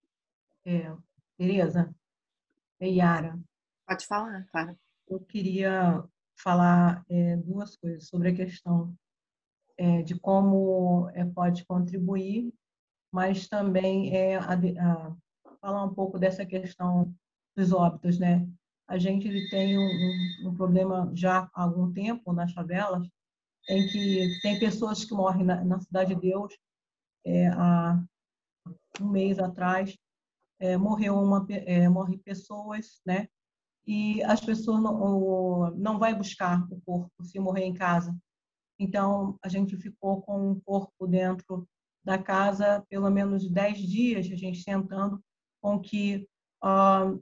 É, Tereza, é Yara. Pode falar, claro. Eu queria falar é, duas coisas sobre a questão é, de como é, pode contribuir, mas também é, a, a, falar um pouco dessa questão dos óbitos, né? A gente tem um, um, um problema já há algum tempo nas favelas, em que tem pessoas que morrem na, na Cidade de Deus. É, há um mês atrás, é, morreu uma, é, morre pessoas, né? E as pessoas não, não vai buscar o corpo se morrer em casa. Então, a gente ficou com o corpo dentro da casa pelo menos dez dias, a gente tentando com que uh,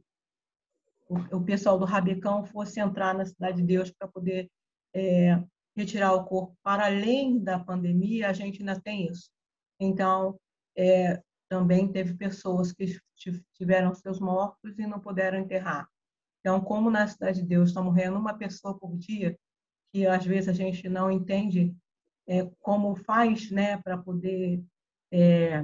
o, o pessoal do Rabecão fosse entrar na Cidade de Deus para poder é, retirar o corpo. Para além da pandemia, a gente ainda tem isso. Então, é, também teve pessoas que tiveram seus mortos e não puderam enterrar. Então, como na Cidade de Deus está morrendo uma pessoa por dia, que às vezes a gente não entende é, como faz, né, para poder é,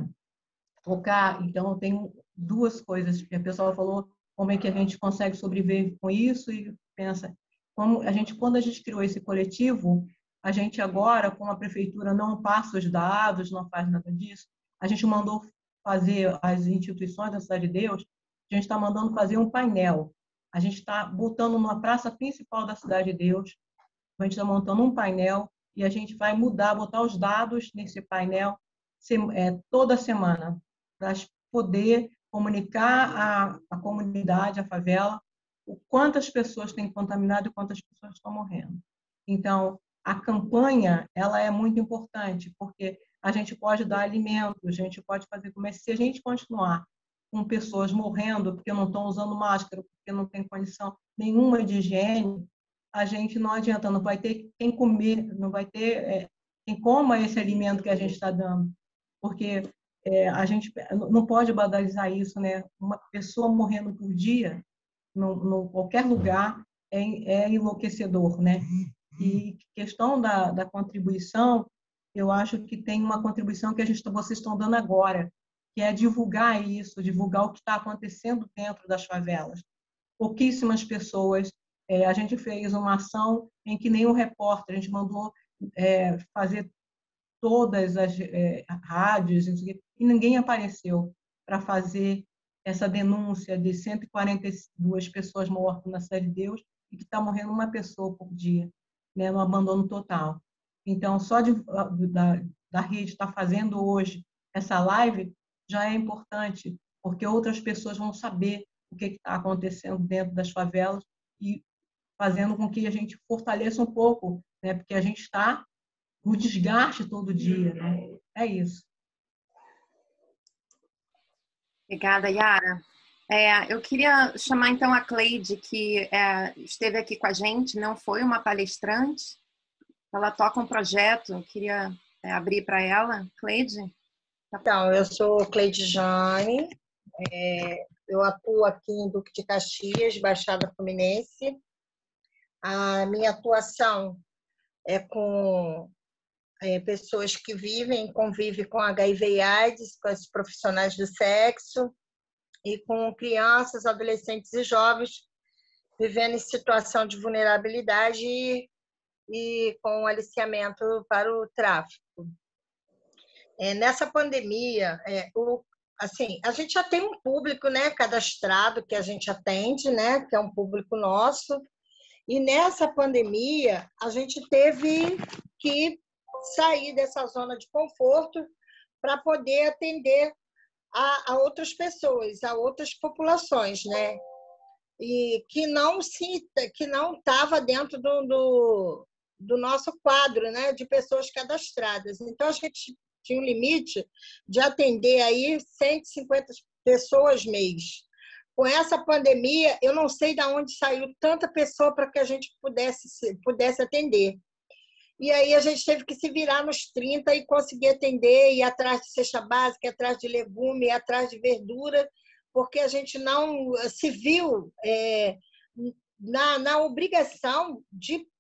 tocar. Então, eu tenho duas coisas. A pessoa falou como é que a gente consegue sobreviver com isso e pensa, como a gente, quando a gente criou esse coletivo, a gente agora, como a prefeitura não passa os dados, não faz nada disso, a gente mandou fazer, as instituições da Cidade de Deus, a gente está mandando fazer um painel. A gente está botando na praça principal da Cidade de Deus, a gente está montando um painel e a gente vai mudar, botar os dados nesse painel é, toda semana, para poder comunicar à, à comunidade, à favela, o quantas pessoas têm contaminado e quantas pessoas estão morrendo. Então, a campanha ela é muito importante, porque a gente pode dar alimentos, a gente pode fazer comércio. Se a gente continuar com pessoas morrendo porque não estão usando máscara, porque não tem condição nenhuma de higiene, a gente não adianta, não vai ter quem comer, não vai ter é, quem coma esse alimento que a gente está dando, porque é, a gente não pode banalizar isso, né? Uma pessoa morrendo por dia, no, no qualquer lugar, é, é enlouquecedor, né? E questão da, da contribuição, eu acho que tem uma contribuição que a gente, vocês estão dando agora, que é divulgar isso, divulgar o que está acontecendo dentro das favelas. Pouquíssimas pessoas. É, a gente fez uma ação em que nenhum repórter, a gente mandou é, fazer todas as é, rádios, e ninguém apareceu para fazer essa denúncia de cento e quarenta e duas pessoas mortas na Cidade de Deus e que está morrendo uma pessoa por dia, né, no abandono total. Então, só de, da, da rede estar tá fazendo hoje essa live já é importante, porque outras pessoas vão saber o que está acontecendo dentro das favelas e fazendo com que a gente fortaleça um pouco, né? Porque a gente está no desgaste todo dia, né? É isso. Obrigada, Yara. É, eu queria chamar então a Cleide, que é, esteve aqui com a gente, não foi uma palestrante, ela toca um projeto, eu queria é, abrir para ela. Cleide? Então, eu sou Cleide Jane, é, eu atuo aqui em Duque de Caxias, Baixada Fluminense. A minha atuação é com é, pessoas que vivem, convivem com H I V e AIDS, com os profissionais do sexo e com crianças, adolescentes e jovens vivendo em situação de vulnerabilidade e, e com aliciamento para o tráfico. É, nessa pandemia, é, o, assim, a gente já tem um público, né, cadastrado que a gente atende, né, que é um público nosso. E nessa pandemia, a gente teve que sair dessa zona de conforto para poder atender a, a outras pessoas, a outras populações, né? E que não se, que não estava dentro do, do, do nosso quadro, né, de pessoas cadastradas. Então, a gente tinha um limite de atender aí cento e cinquenta pessoas mês. Com essa pandemia, eu não sei de onde saiu tanta pessoa para que a gente pudesse, pudesse atender. E aí a gente teve que se virar nos trinta e conseguir atender, ir atrás de cesta básica, ir atrás de legume, ir atrás de verdura, porque a gente não se viu é, na, na obrigação de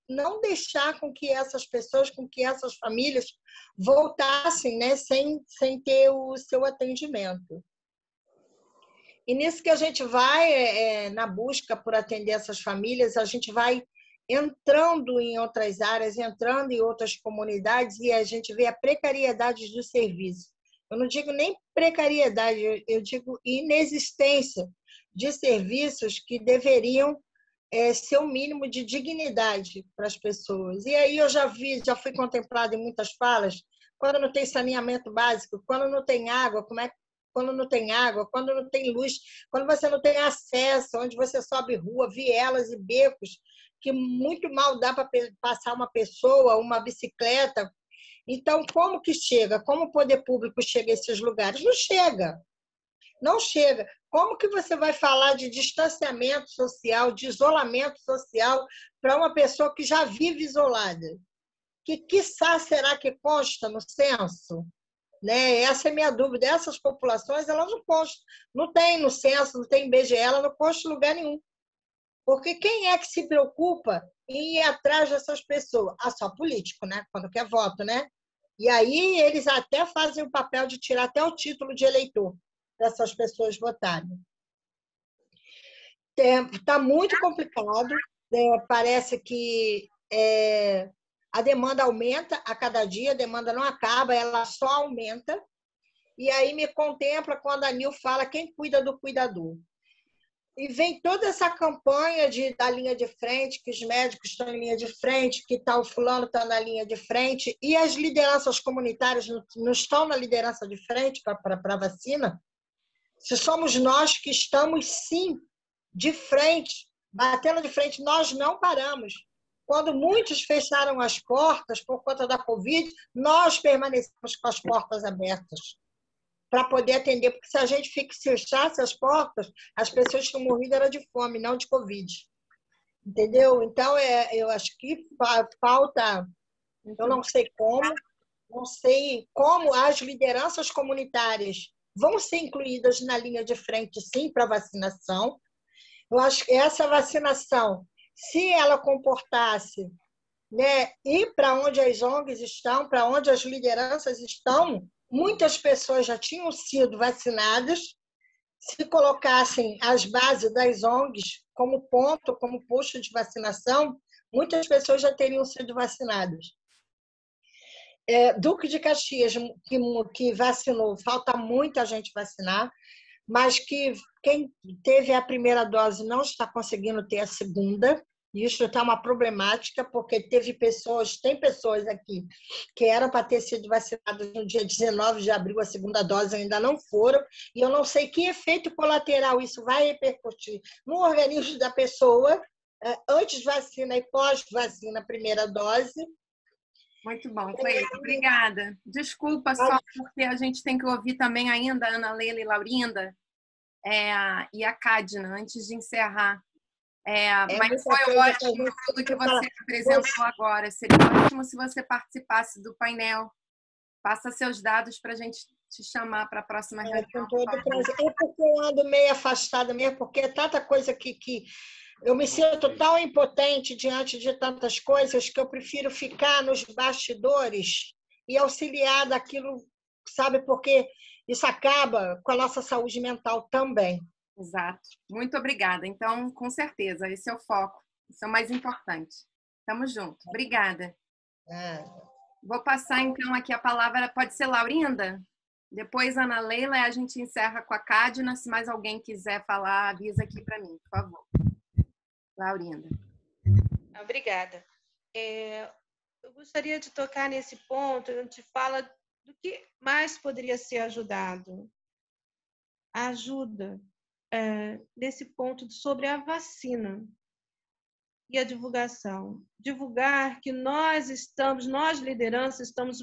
não deixar com que essas pessoas, com que essas famílias voltassem, né, sem, sem ter o seu atendimento. E nisso que a gente vai, é, na busca por atender essas famílias, a gente vai entrando em outras áreas, entrando em outras comunidades, e a gente vê a precariedade do serviço. Eu não digo nem precariedade, eu digo inexistência de serviços que deveriam é, ser o mínimo de dignidade para as pessoas. E aí eu já vi, já fui contemplada em muitas falas, quando não tem saneamento básico, quando não tem água, como é, quando não tem água, quando não tem luz, quando você não tem acesso, onde você sobe rua, vielas e becos, que muito mal dá para passar uma pessoa, uma bicicleta. Então, como que chega? Como o poder público chega a esses lugares? Não chega. Não chega. Como que você vai falar de distanciamento social, de isolamento social para uma pessoa que já vive isolada? Que quiçá será que consta no censo? Né? Essa é a minha dúvida. Essas populações, elas não constam. Não tem no censo, não tem em I B G E, ela não consta em lugar nenhum. Porque quem é que se preocupa em ir atrás dessas pessoas? Ah, só político, né? Quando quer voto, né? E aí eles até fazem o papel de tirar até o título de eleitor dessas pessoas votarem. Está muito complicado. É, parece que é, a demanda aumenta a cada dia, a demanda não acaba, ela só aumenta. E aí me contempla quando a Nil fala quem cuida do cuidador. E vem toda essa campanha de, da linha de frente, que os médicos estão em linha de frente, que tal fulano está na linha de frente, e as lideranças comunitárias não, não estão na liderança de frente para a vacina. Se somos nós que estamos, sim, de frente, batendo de frente, nós não paramos. Quando muitos fecharam as portas por conta da Covid, nós permanecemos com as portas abertas para poder atender, porque se a gente fechasse as portas, as pessoas tinham morrido era de fome, não de Covid. Entendeu? Então, é, eu acho que falta, eu não sei como, não sei como as lideranças comunitárias vão ser incluídas na linha de frente, sim, para vacinação. Eu acho que essa vacinação, se ela comportasse, né, ir para onde as O N Gs estão, para onde as lideranças estão, muitas pessoas já tinham sido vacinadas. Se colocassem as bases das O N Gs como ponto, como posto de vacinação, muitas pessoas já teriam sido vacinadas. É, Duque de Caxias, que, que vacinou, falta muita gente vacinar, mas que quem teve a primeira dose não está conseguindo ter a segunda. Isso está uma problemática, porque teve pessoas, tem pessoas aqui que eram para ter sido vacinadas no dia dezenove de abril, a segunda dose ainda não foram, e eu não sei que efeito colateral isso vai repercutir no organismo da pessoa, antes vacina e pós-vacina, primeira dose. Muito bom, Cleide, obrigada. Desculpa só, porque a gente tem que ouvir também ainda a Ana Leila e Laurinda é, e a Cadna, antes de encerrar. É, é mas foi ótimo tudo que você apresentou agora. Seria ótimo se você participasse do painel. Passa seus dados para a gente te chamar para a próxima é, reunião. Com todo prazer. É porque eu ando meio afastada mesmo, porque é tanta coisa que, que eu me sinto tão impotente diante de tantas coisas que eu prefiro ficar nos bastidores e auxiliar daquilo, sabe? Porque isso acaba com a nossa saúde mental também. Exato. Muito obrigada. Então, com certeza, esse é o foco. Isso é o mais importante. Tamo junto. Obrigada. É. Vou passar, então, aqui a palavra. Pode ser Laurinda? Depois, Ana Leila, e a gente encerra com a Cadna. Se mais alguém quiser falar, avisa aqui para mim, por favor. Laurinda. Obrigada. É, eu gostaria de tocar nesse ponto, a gente fala do que mais poderia ser ajudado. A ajuda. É, nesse ponto sobre a vacina e a divulgação. Divulgar que nós estamos, nós lideranças, estamos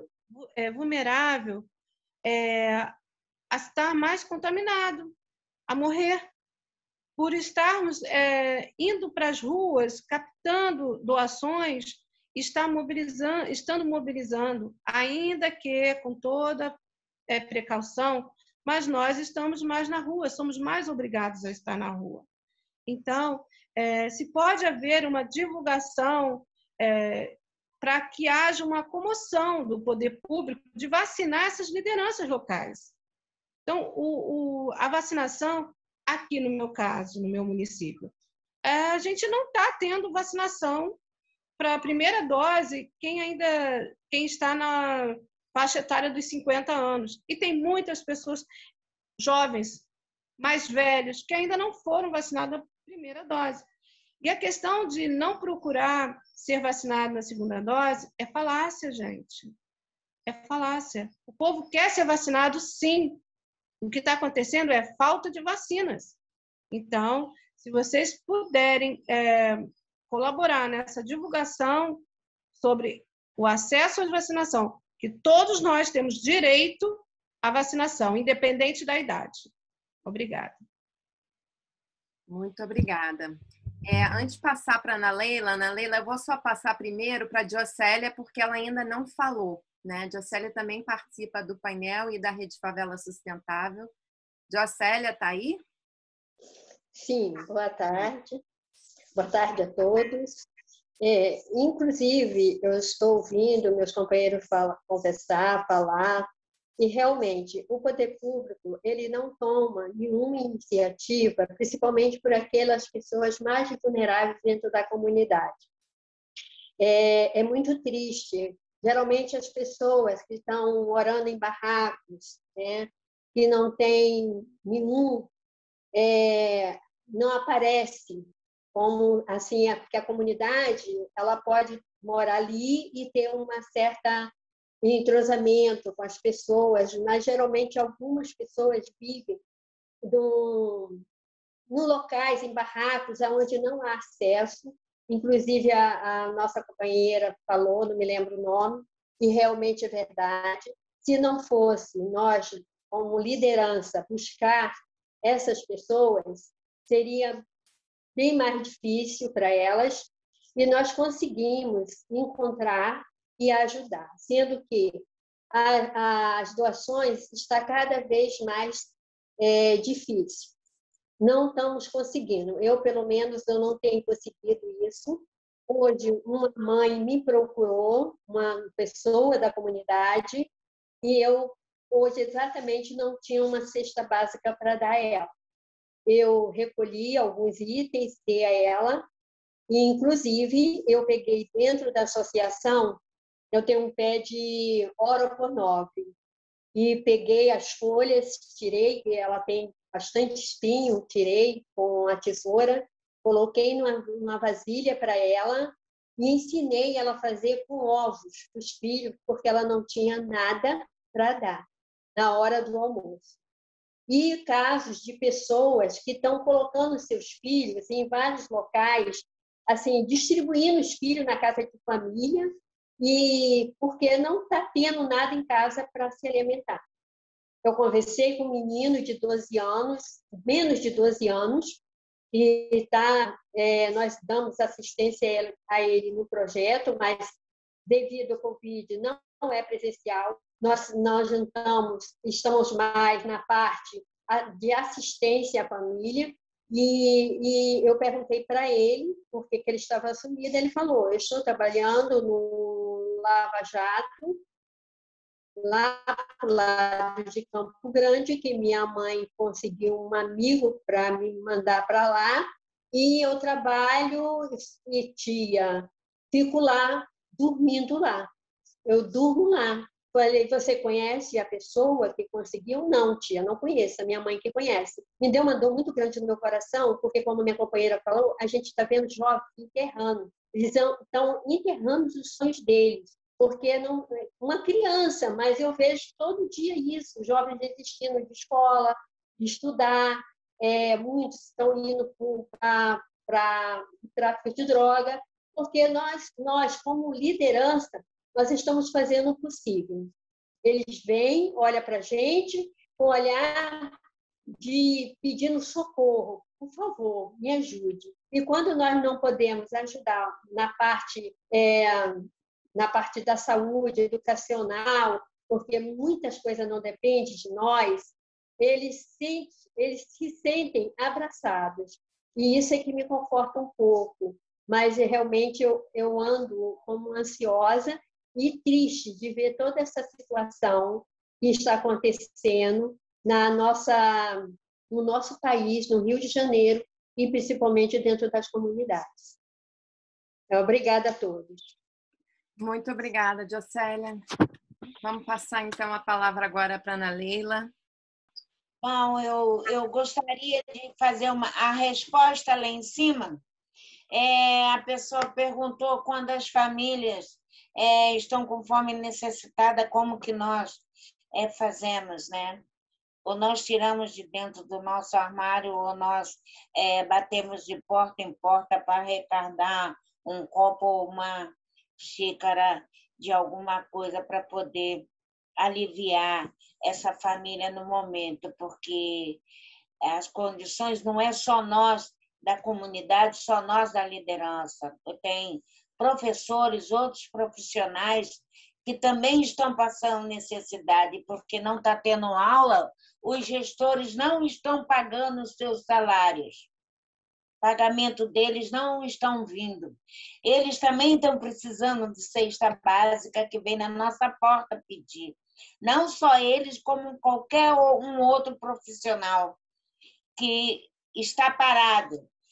vulneráveis é, a estar mais contaminado, a morrer, por estarmos é, indo para as ruas, captando doações, está mobilizando, estando mobilizando, ainda que com toda é, precaução, mas nós estamos mais na rua, somos mais obrigados a estar na rua. Então, é, se pode haver uma divulgação é, para que haja uma comoção do poder público de vacinar essas lideranças locais. Então, o, o, a vacinação, aqui no meu caso, no meu município, a gente não está tendo vacinação para a primeira dose quem ainda quem está na faixa etária dos cinquenta anos. E tem muitas pessoas jovens, mais velhos, que ainda não foram vacinados na primeira dose. E a questão de não procurar ser vacinado na segunda dose é falácia, gente. É falácia. O povo quer ser vacinado, sim. O que está acontecendo é falta de vacinas. Então, se vocês puderem é, colaborar nessa divulgação sobre o acesso à vacinação, que todos nós temos direito à vacinação, independente da idade. Obrigada. Muito obrigada. É, antes de passar para a Ana Leila, Ana Leila, eu vou só passar primeiro para a Diocélia, porque ela ainda não falou, né? A Diocélia também participa do painel e da Rede Favela Sustentável. Diocélia, está aí? Sim, boa tarde. Boa tarde a todos. É, inclusive, eu estou ouvindo meus companheiros falar, conversar, falar, e realmente o poder público ele não toma nenhuma iniciativa, principalmente por aquelas pessoas mais vulneráveis dentro da comunidade. É, é muito triste. Geralmente as pessoas que estão morando em barracos, né, que não tem nenhum, é, não aparece como assim, porque a comunidade ela pode morar ali e ter uma certa entrosamento com as pessoas, mas geralmente algumas pessoas vivem no, no locais, em barracos, onde não há acesso. Inclusive, a, a nossa companheira falou, não me lembro o nome, e realmente é verdade. Se não fosse nós, como liderança, buscar essas pessoas, seria bem mais difícil para elas, e nós conseguimos encontrar e ajudar, sendo que a, a, as doações está cada vez mais é, difícil. Não estamos conseguindo. Eu, pelo menos, eu não tenho conseguido isso. Hoje, uma mãe me procurou, uma pessoa da comunidade, e eu, hoje, exatamente, não tinha uma cesta básica para dar a ela. Eu recolhi alguns itens, dei a ela, e, inclusive, eu peguei dentro da associação. Eu tenho um pé de oroponove e peguei as folhas, tirei, ela tem bastante espinho, tirei com a tesoura, coloquei numa, numa vasilha para ela e ensinei ela a fazer com ovos para os filhos, porque ela não tinha nada para dar na hora do almoço. E casos de pessoas que estão colocando seus filhos em vários locais, assim, distribuindo os filhos na casa de família, e porque não está tendo nada em casa para se alimentar. Eu conversei com um menino de doze anos, menos de doze anos, e tá, é, nós damos assistência a ele no projeto, mas devido ao Covid não, não é presencial. Nós, nós estamos, estamos mais na parte de assistência à família, e, e eu perguntei para ele por que ele estava sumido. Ele falou: eu estou trabalhando no Lava Jato, lá para o lado de Campo Grande, que minha mãe conseguiu um amigo para me mandar para lá, e eu trabalho e tia, fico lá, dormindo lá. Eu durmo lá. Falei: você conhece a pessoa que conseguiu? Não, tia, não conheço, a minha mãe que conhece. Me deu uma dor muito grande no meu coração, porque, como minha companheira falou, a gente está vendo jovens enterrando. Eles estão enterrando os sonhos deles, porque não, uma criança, mas eu vejo todo dia isso, jovens desistindo de escola, de estudar, é, muitos estão indo para o tráfico de droga, porque nós, nós, como liderança, nós estamos fazendo o possível. Eles vêm, olham para a gente, com um olhar de pedindo socorro. Por favor, me ajude. E quando nós não podemos ajudar na parte, é, na parte da saúde, educacional, porque muitas coisas não dependem de nós, eles se, eles se sentem abraçados. E isso é que me conforta um pouco. Mas realmente eu, eu ando como ansiosa e triste de ver toda essa situação que está acontecendo na nossa, no nosso país, no Rio de Janeiro, e principalmente dentro das comunidades. Obrigada a todos. Muito obrigada, Giocélia. Vamos passar, então, a palavra agora para a Ana Leila. Bom, eu, eu gostaria de fazer uma, a resposta lá em cima. É, a pessoa perguntou quando as famílias é, estão com fome necessitada, como que nós é, fazemos, né? Ou nós tiramos de dentro do nosso armário, ou nós é, batemos de porta em porta para arrecadar um copo ou uma xícara de alguma coisa para poder aliviar essa família no momento, porque as condições não é só nós da comunidade, só nós da liderança. Tem professores, outros profissionais que também estão passando necessidade, porque não está tendo aula, os gestores não estão pagando os seus salários. O pagamento deles não estão vindo. Eles também estão precisando de cesta básica que vem na nossa porta pedir. Não só eles, como qualquer um outro profissional que está parado.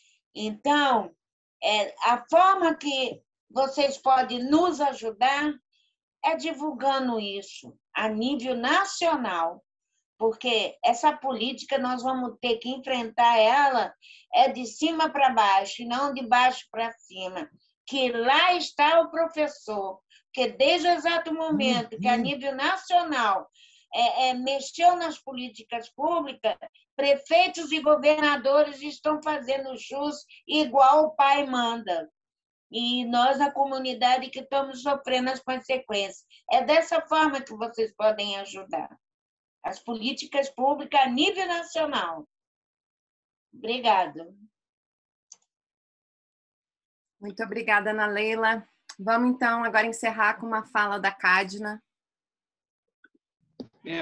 Então, é, a forma que vocês podem nos ajudar é divulgando isso a nível nacional, porque essa política nós vamos ter que enfrentar ela é de cima para baixo, e não de baixo para cima, que lá está o professor, que desde o exato momento que a nível nacional é, é, mexeu nas políticas públicas, prefeitos e governadores estão fazendo jus igual o pai manda. E nós, a comunidade, que estamos sofrendo as consequências. É dessa forma que vocês podem ajudar. As políticas públicas a nível nacional. Obrigada. Muito obrigada, Ana Leila. Vamos, então, agora encerrar com uma fala da Cadna. É,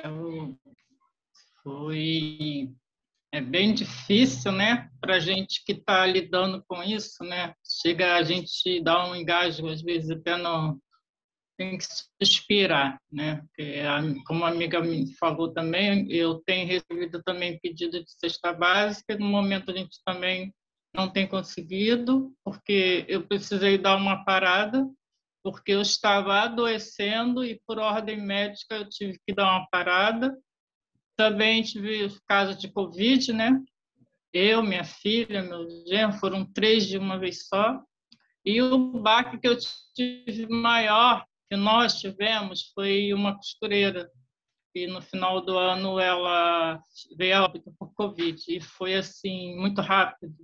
foi é bem difícil, né, para a gente que está lidando com isso, né? Chega a gente dar um engasgo, às vezes até não tem que suspirar, né? Porque, como a amiga me falou também, eu tenho recebido também pedido de cesta básica, no momento a gente também não tem conseguido, porque eu precisei dar uma parada, porque eu estava adoecendo e, por ordem médica, eu tive que dar uma parada. Também tive caso de Covid, né? Eu, minha filha, meu genro, foram três de uma vez só. E o baque que eu tive maior, que nós tivemos, foi uma costureira. E no final do ano ela veio a óbito por Covid. E foi, assim, muito rápido.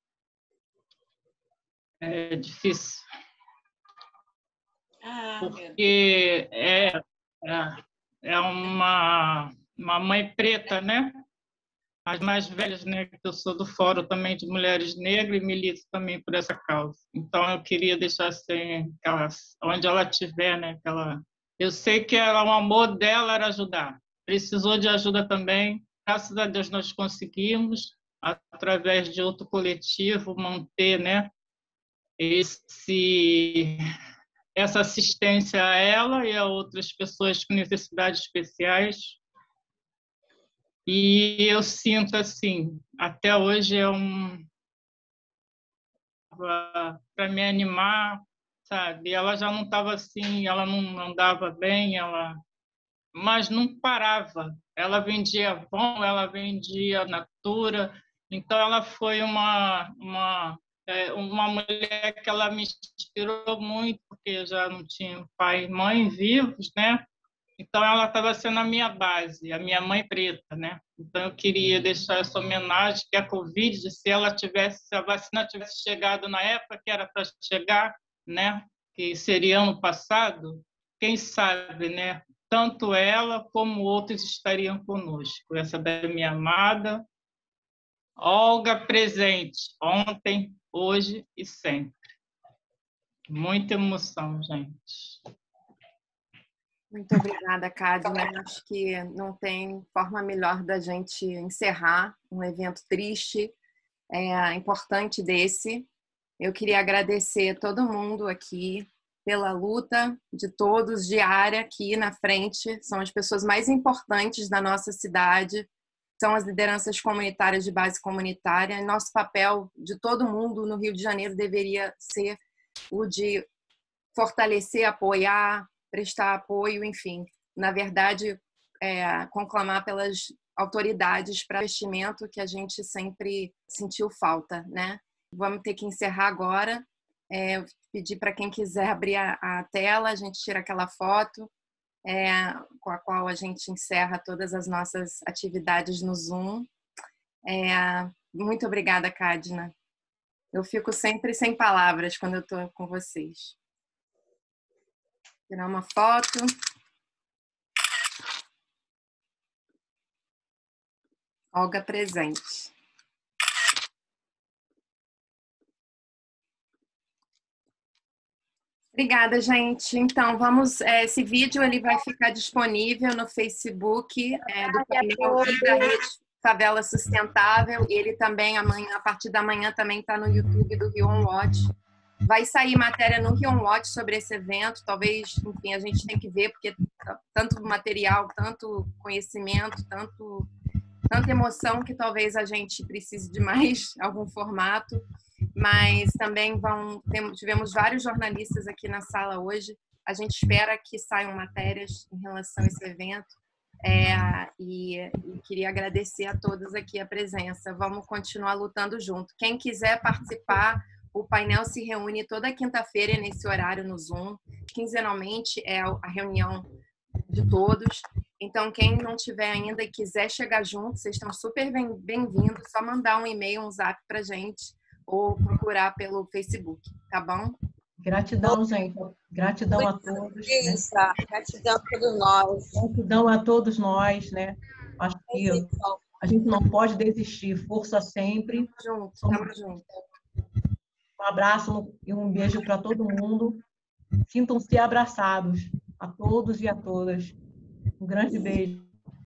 É difícil. Ah, porque é, é, é uma, uma mãe preta, né? As mais velhas, né? Que eu sou do Fórum também de Mulheres Negras e milito também por essa causa. Então, eu queria deixar assim, aquela, onde ela estiver, né? Aquela, eu sei que ela, o amor dela era ajudar. Precisou de ajuda também. Graças a Deus nós conseguimos, através de outro coletivo, manter, né? Esse... essa assistência a ela e a outras pessoas com necessidades especiais. E eu sinto assim, até hoje é um para me animar, sabe? Ela já não estava assim, ela não andava bem, ela mas não parava. Ela vendia Avon, ela vendia Natura, então ela foi uma uma uma mulher que ela me inspirou muito, porque eu já não tinha pai e mãe vivos, né? Então ela estava sendo a minha base, a minha mãe preta, né? Então eu queria deixar essa homenagem que a Covid, se ela tivesse, se a vacina tivesse chegado na época que era para chegar, né? Que seria ano passado, quem sabe, né? Tanto ela como outros estariam conosco. Essa da minha amada Olga, presente ontem, hoje e sempre. Muita emoção, gente. Muito obrigada, Cadna. Acho que não tem forma melhor da gente encerrar um evento triste é, importante desse. Eu queria agradecer a todo mundo aqui pela luta de todos diária aqui na frente. São as pessoas mais importantes da nossa cidade, são as lideranças comunitárias de base comunitária. Nosso papel de todo mundo no Rio de Janeiro deveria ser o de fortalecer, apoiar, prestar apoio, enfim. Na verdade, é, conclamar pelas autoridades para investimento que a gente sempre sentiu falta, né? Vamos ter que encerrar agora. É, pedir para quem quiser abrir a, a tela, a gente tira aquela foto é, com a qual a gente encerra todas as nossas atividades no Zoom. É, muito obrigada, Cadna. Eu fico sempre sem palavras quando eu estou com vocês. Tirar uma foto. Olga presente. Obrigada, gente. Então, vamos. Esse vídeo ele vai ficar disponível no Facebook é, do painel e da Rede Favela Sustentável. E ele também, amanhã, a partir da manhã, também está no YouTube do Rio On Watch. Vai sair matéria no Rio On Watch sobre esse evento. Talvez, enfim, a gente tem que ver, porque tanto material, tanto conhecimento, tanto, tanta emoção, que talvez a gente precise de mais algum formato. Mas também vão, tivemos vários jornalistas aqui na sala hoje. A gente espera que saiam matérias em relação a esse evento. É, e, e queria agradecer a todos aqui a presença. Vamos continuar lutando junto. Quem quiser participar, o painel se reúne toda quinta-feira nesse horário no Zoom. Quinzenalmente é a reunião de todos. Então, quem não tiver ainda e quiser chegar junto, vocês estão super bem-vindos. Só mandar um e-mail, um zap para a gente, ou procurar pelo Facebook, tá bom? Gratidão, gente. Gratidão Muito a todos. Isso, né? gratidão a todos nós. Gratidão a todos nós, né? Acho que a gente não pode desistir. Força sempre. Junto, estamos juntos. Um abraço e um beijo para todo mundo. Sintam-se abraçados, a todos e a todas. Um grande beijo.